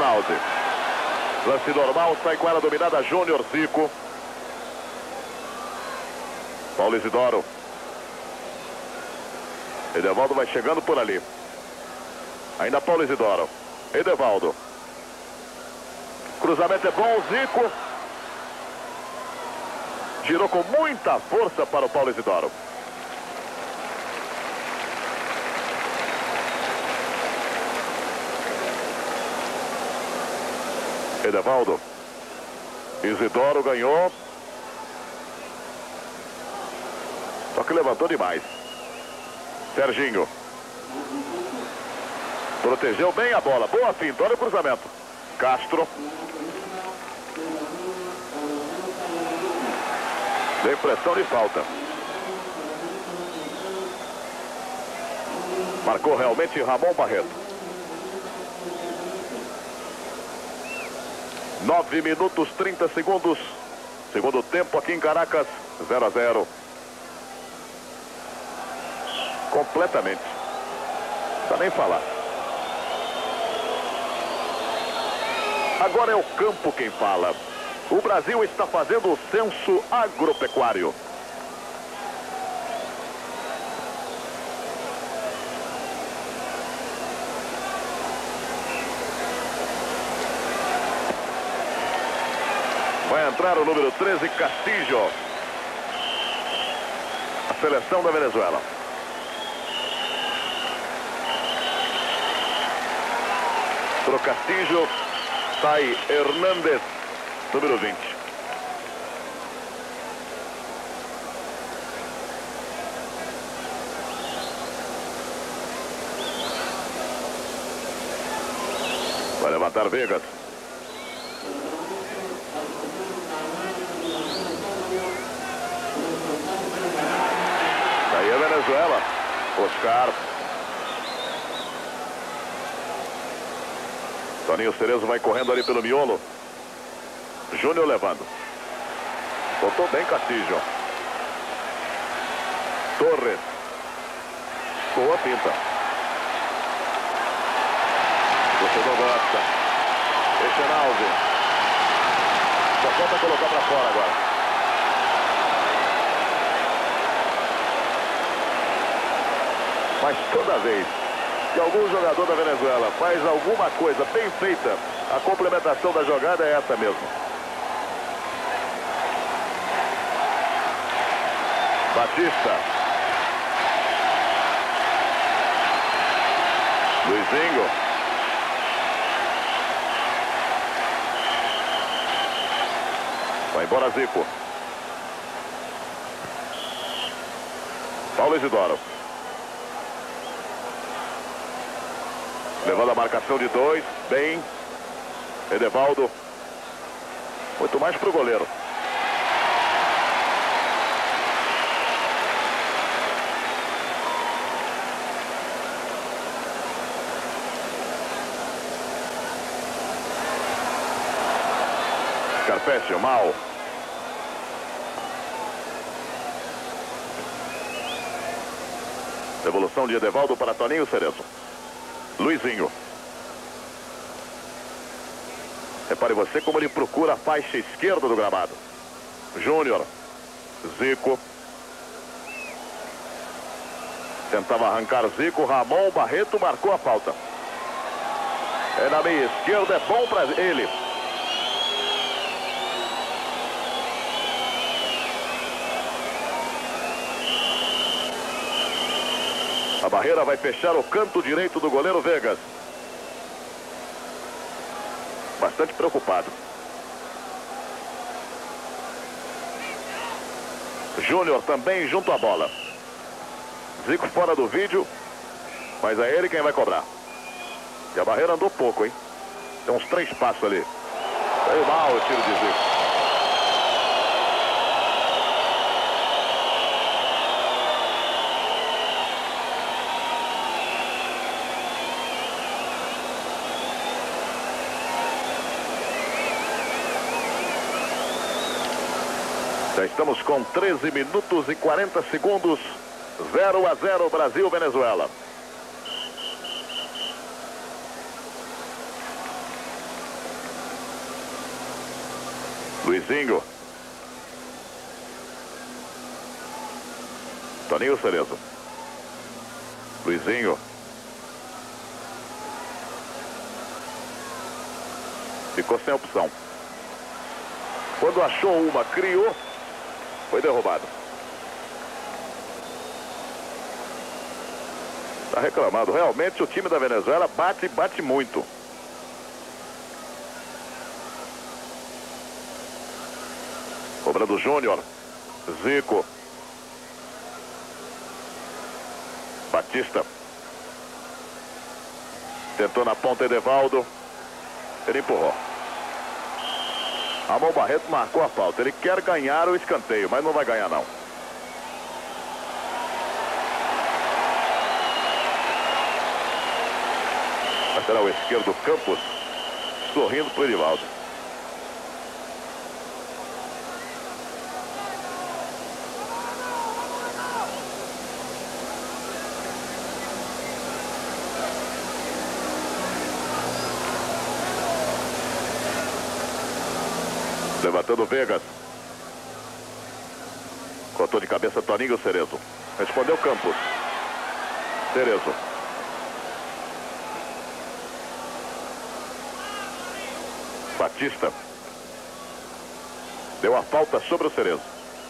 A: Schnauz. Lance normal, sai com ela dominada Júnior, Zico. Paulo Isidoro. Edevaldo vai chegando por ali. Ainda Paulo Isidoro. Edevaldo. Cruzamento é bom, Zico. Girou com muita força para o Paulo Isidoro. Edevaldo. Isidoro ganhou. Só que levantou demais. Serginho. Protegeu bem a bola. Boa finta. Olha o cruzamento. Castro. Deu impressão de falta. Marcou realmente Ramon Barreto. nove minutos trinta segundos. Segundo tempo aqui em Caracas. zero a zero. Completamente. Não precisa nem falar. Agora é o campo quem fala. O Brasil está fazendo o censo agropecuário. Vai entrar o número treze, Castillo. A seleção da Venezuela. Pro Castillo sai Hernández, número vinte. Vai levantar Vegas. Daí a Venezuela. Oscar. Toninho Cerezo vai correndo ali pelo miolo. Júnior levando. Botou bem Castillo. Torres. Boa pinta. Você não gosta. Schnauz. Só falta colocar para fora agora. Mas toda vez que algum jogador da Venezuela faz alguma coisa bem feita, a complementação da jogada é essa mesmo. Batista. Luizinho. Vai embora Zico. Paulo Isidoro. Levando a marcação de dois. Bem. Edevaldo. Muito mais para o goleiro. Carpécio, mal. Devolução de Edevaldo para Toninho Cerezo. Luizinho. Repare você como ele procura a faixa esquerda do gramado. Júnior. Zico. Tentava arrancar Zico. Ramon Barreto marcou a falta. É na meia esquerda, é bom para ele. A barreira vai fechar o canto direito do goleiro Vegas. Bastante preocupado. Júnior também junto à bola. Zico fora do vídeo, mas é ele quem vai cobrar. E a barreira andou pouco, hein? Tem uns três passos ali. Saiu mal o tiro de Zico. Já estamos com treze minutos e quarenta segundos. zero a zero Brasil, Venezuela. Luizinho. Toninho Cerezo. Luizinho. Ficou sem opção. Quando achou uma, criou, foi derrubado. Está reclamado. Realmente o time da Venezuela bate, bate muito. Cobrando Júnior. Zico. Batista. Tentou na ponta Edevaldo. Ele empurrou. Ramon Barreto marcou a falta. Ele quer ganhar o escanteio, mas não vai ganhar não. Lateral esquerdo, Campos, sorrindo para o Edivaldo. Levantando Vegas. Cortou de cabeça Toninho Cerezo. Respondeu Campos. Cerezo. Batista. Deu a falta sobre o Cerezo.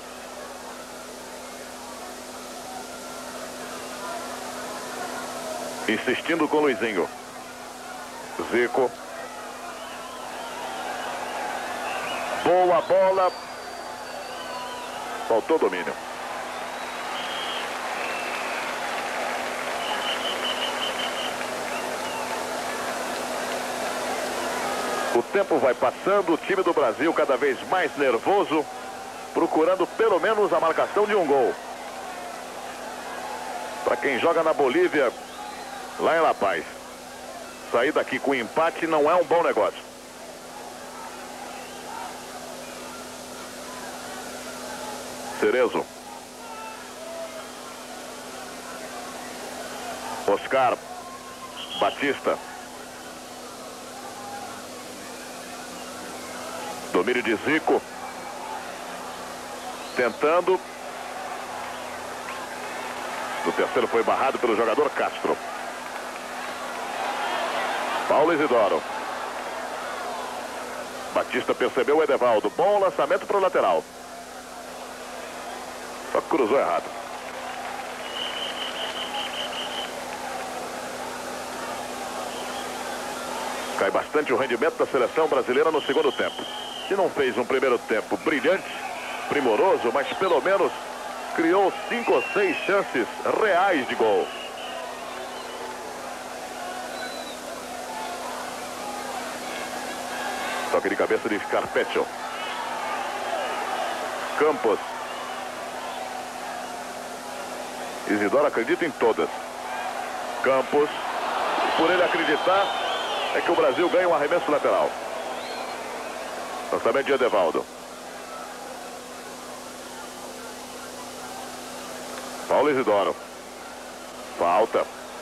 A: Insistindo com Luizinho. Zico. Boa bola. Faltou domínio. O tempo vai passando, o time do Brasil cada vez mais nervoso, procurando pelo menos a marcação de um gol. Para quem joga na Bolívia, lá em La Paz, sair daqui com empate não é um bom negócio. Cerezo. Oscar. Batista. Domínio de Zico. Tentando. O terceiro foi barrado pelo jogador Castro. Paulo Isidoro. Batista percebeu o Edevaldo. Bom lançamento para o lateral. Só que cruzou errado. Cai bastante o rendimento da seleção brasileira no segundo tempo. Que não fez um primeiro tempo brilhante, primoroso, mas pelo menos criou cinco ou seis chances reais de gol. Toque de cabeça de Scarpeccio. Campos. Isidoro acredita em todas. Campos. Por ele acreditar, é que o Brasil ganha um arremesso lateral. Lançamento de Edevaldo. Paulo Isidoro. Falta.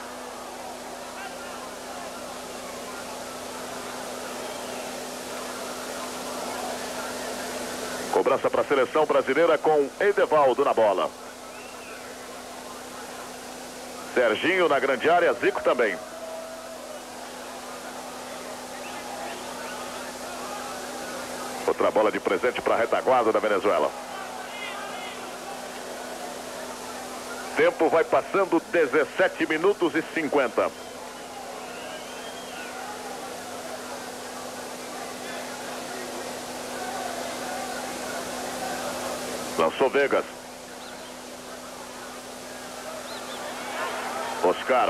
A: Cobrança para a seleção brasileira com Edevaldo na bola. Serginho na grande área, Zico também. Outra bola de presente para a retaguarda da Venezuela. Tempo vai passando, dezessete minutos e cinquenta. Lançou Vegas. Oscar.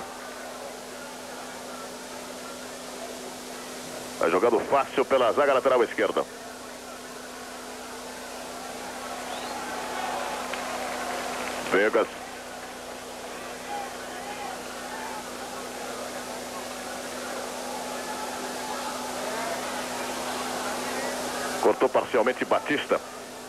A: Vai jogando fácil pela zaga lateral esquerda. Vegas. Cortou parcialmente Batista.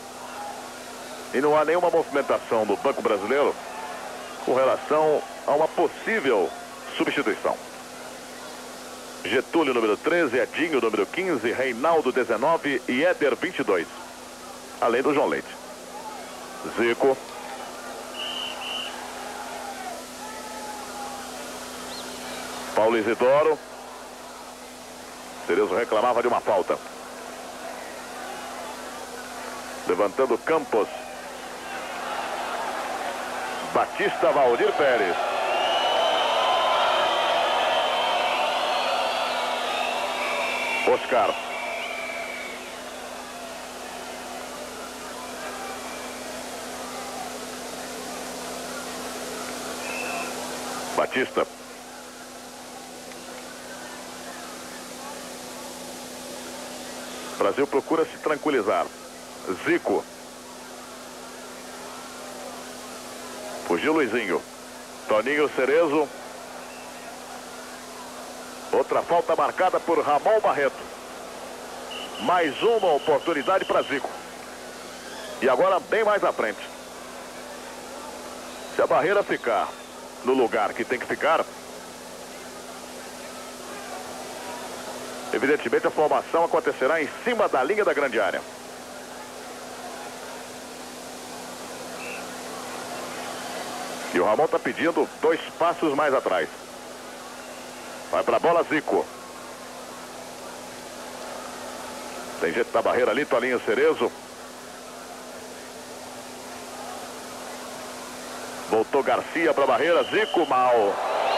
A: E não há nenhuma movimentação do Banco Brasileiro com relação a uma possível substituição. Getúlio, número treze, Edinho, número quinze, Reinaldo, dezenove e Éder, vinte e dois. Além do João Leite. Zico. Paulo Isidoro. Cerezo reclamava de uma falta. Levantando Campos. Batista, Valdir Pérez. Oscar. Batista. Brasil procura se tranquilizar. Zico. Fugiu Luizinho. Toninho Cerezo. Outra falta marcada por Ramon Barreto. Mais uma oportunidade para Zico. E agora bem mais à frente. Se a barreira ficar no lugar que tem que ficar, evidentemente a formação acontecerá em cima da linha da grande área. E o Ramon está pedindo dois passos mais atrás. Vai para a bola Zico. Tem gente da barreira ali, Toninho Cerezo. Voltou Garcia para a barreira, Zico mal.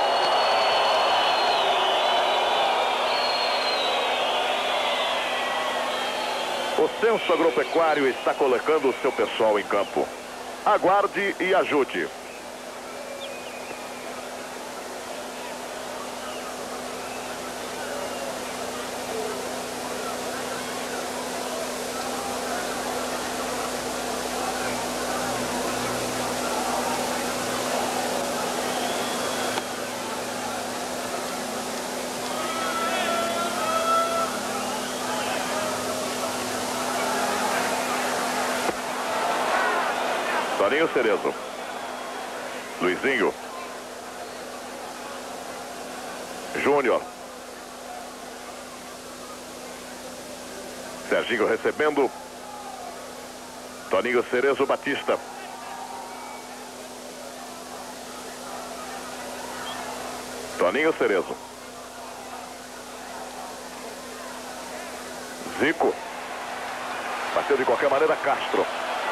A: O Censo Agropecuário está colocando o seu pessoal em campo. Aguarde e ajude. Toninho Cerezo. Luizinho. Júnior. Serginho recebendo. Toninho Cerezo, Batista. Toninho Cerezo. Zico. Bateu de qualquer maneira Castro.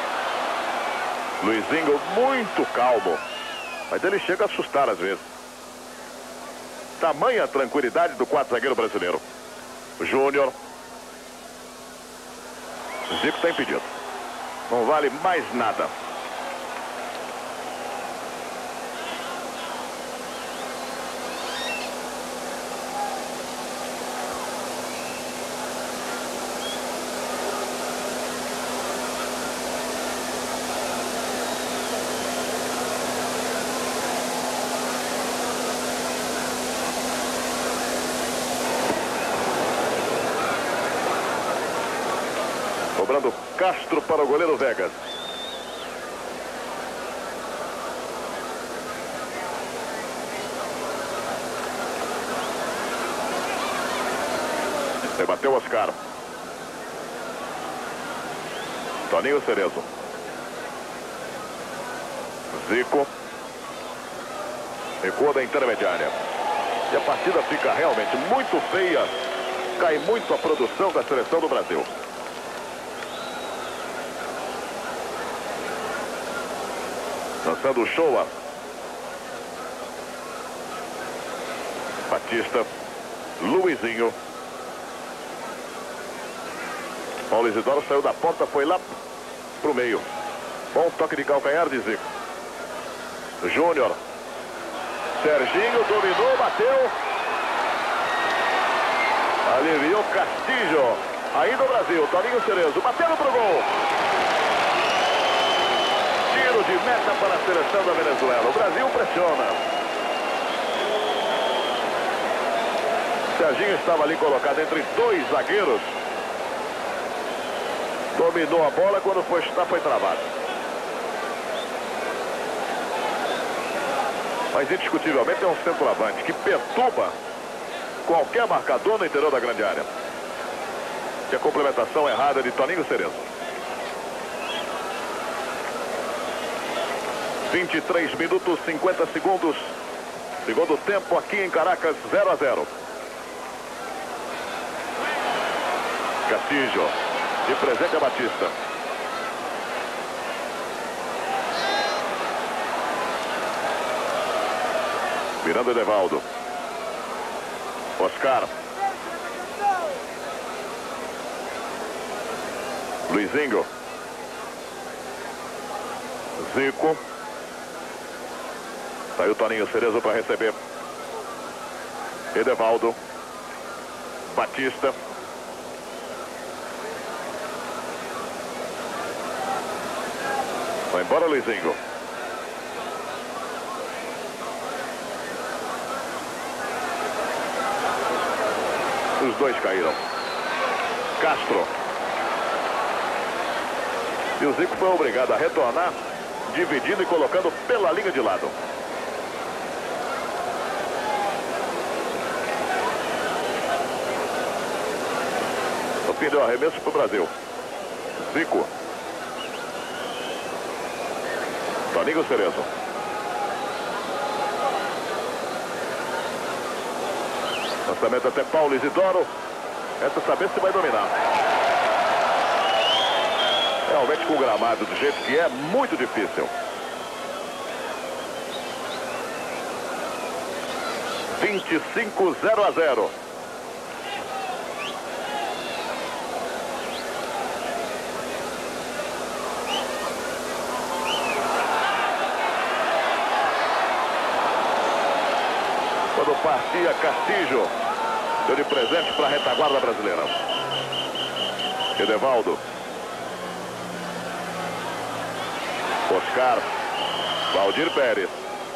A: Luizinho muito calmo, mas ele chega a assustar às vezes. Tamanha tranquilidade do quarto zagueiro brasileiro. Júnior. Zico está impedido. Não vale mais nada. Cobrando Castro para o goleiro Vegas. Debateu Oscar. Toninho Cerezo. Zico. Recua da intermediária. E a partida fica realmente muito feia. Cai muito a produção da seleção do Brasil. Lançando o Showa. Batista. Luizinho. Paulo Isidoro saiu da ponta, foi lá pro meio. Bom toque de calcanhar de Zico. Júnior. Serginho dominou, bateu. Aliviou Castillo. Ainda o Brasil. Toninho Cerezo batendo pro gol. Tiro de meta para a seleção da Venezuela. O Brasil pressiona. Serginho estava ali colocado entre dois zagueiros. Dominou a bola, quando foi chutar foi travado. Mas indiscutivelmente é um centroavante que perturba qualquer marcador no interior da grande área. E a complementação errada de Toninho Cerezo. vinte e três minutos, cinquenta segundos. Segundo tempo aqui em Caracas, zero a zero. Castillo, de presente a Batista. Miranda Edevaldo. Oscar. Luizinho. Zico. Saiu Toninho Cerezo para receber. Edevaldo. Batista. Vai embora Luizinho. Os dois caíram. Castro. E o Zico foi obrigado a retornar, dividindo e colocando pela linha de lado. O fim deu arremesso para o Brasil. Zico. Toninho Cerezo. Lançamento até Paulo Isidoro. Essa saber se vai dominar. Realmente com o gramado do jeito que é, muito difícil. vinte e cinco, zero a zero. Quando partia Castillo, deu de presente para a retaguarda brasileira. Edevaldo. Oscar. Valdir Pérez.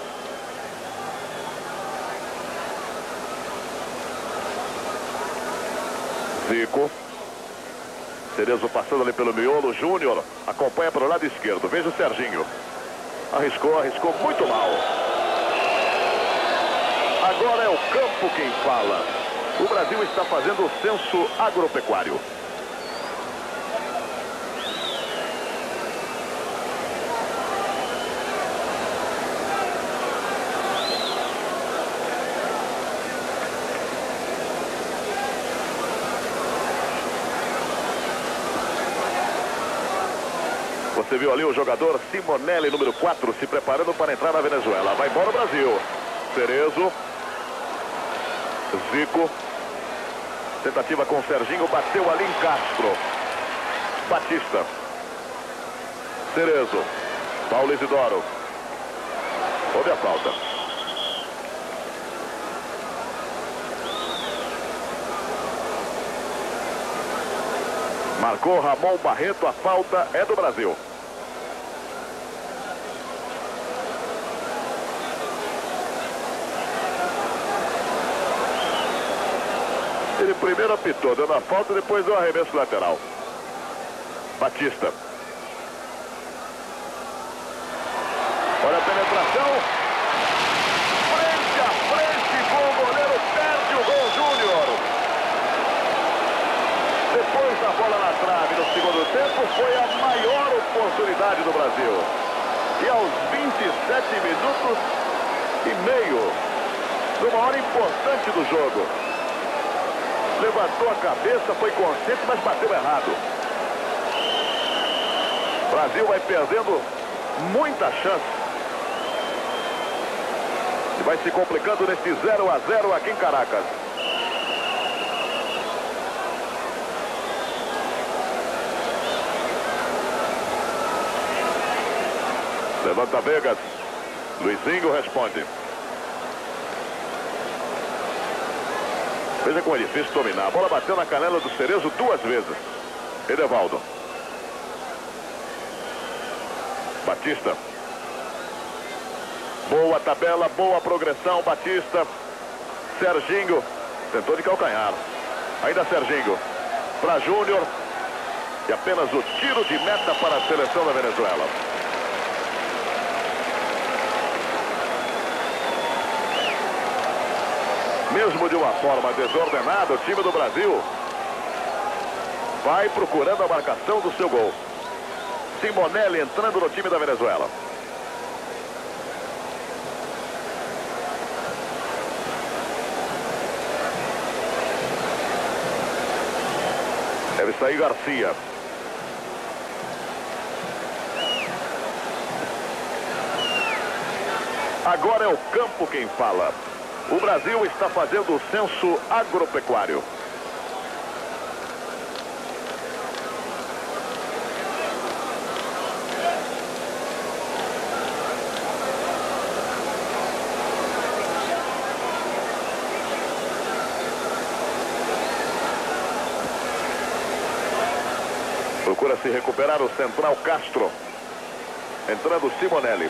A: Zico. Cerezo passando ali pelo miolo. Júnior acompanha para o lado esquerdo. Veja o Serginho. Arriscou, arriscou muito mal. Agora é o campo quem fala. O Brasil está fazendo o censo agropecuário. Você viu ali o jogador Simonelli, número quatro, se preparando para entrar na Venezuela. Vai embora o Brasil. Cerezo. Zico. Tentativa com o Serginho. Bateu ali em Castro. Batista. Cerezo. Paulo Isidoro. Houve a falta. Marcou Ramon Barreto. A falta é do Brasil. Ele primeiro apitou, dando a falta, depois deu arremesso lateral. Batista. Olha a penetração. Frente a frente com o goleiro, perde o gol Júnior. Depois da bola na trave no segundo tempo, foi a maior oportunidade do Brasil. E aos vinte e sete minutos e meio, numa hora importante do jogo, levantou a cabeça, foi consciente, mas bateu errado. O Brasil vai perdendo muita chance. E vai se complicando nesse zero a zero aqui em Caracas. Levanta Vegas. Luizinho responde. Veja como é difícil dominar. A bola bateu na canela do Cerezo duas vezes. Edevaldo. Batista. Boa tabela, boa progressão, Batista. Serginho. Tentou de calcanhar. Ainda Serginho. Para Júnior. E apenas o tiro de meta para a seleção da Venezuela. Mesmo de uma forma desordenada, o time do Brasil vai procurando a marcação do seu gol. Simonelli entrando no time da Venezuela. Deve sair Garcia. Agora é o campo quem fala. O Brasil está fazendo o censo agropecuário. Procura se recuperar o central Castro. Entrando Simonelli.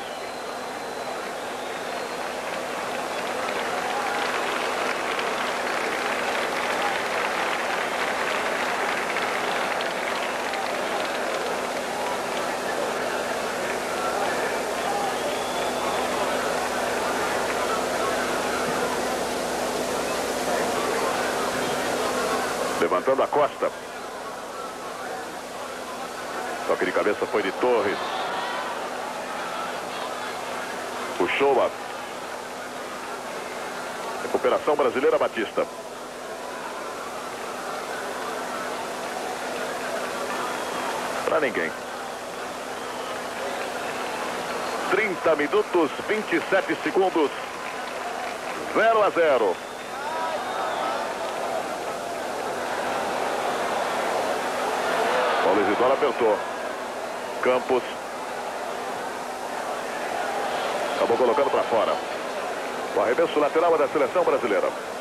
A: Levantando a Costa. Toque de cabeça foi de Torres. Puxou a recuperação brasileira, Batista. Para ninguém. trinta minutos, vinte e sete segundos. zero a zero. Paulo Isidoro apertou. Campos. Acabou colocando para fora. O arremesso lateral é da seleção brasileira.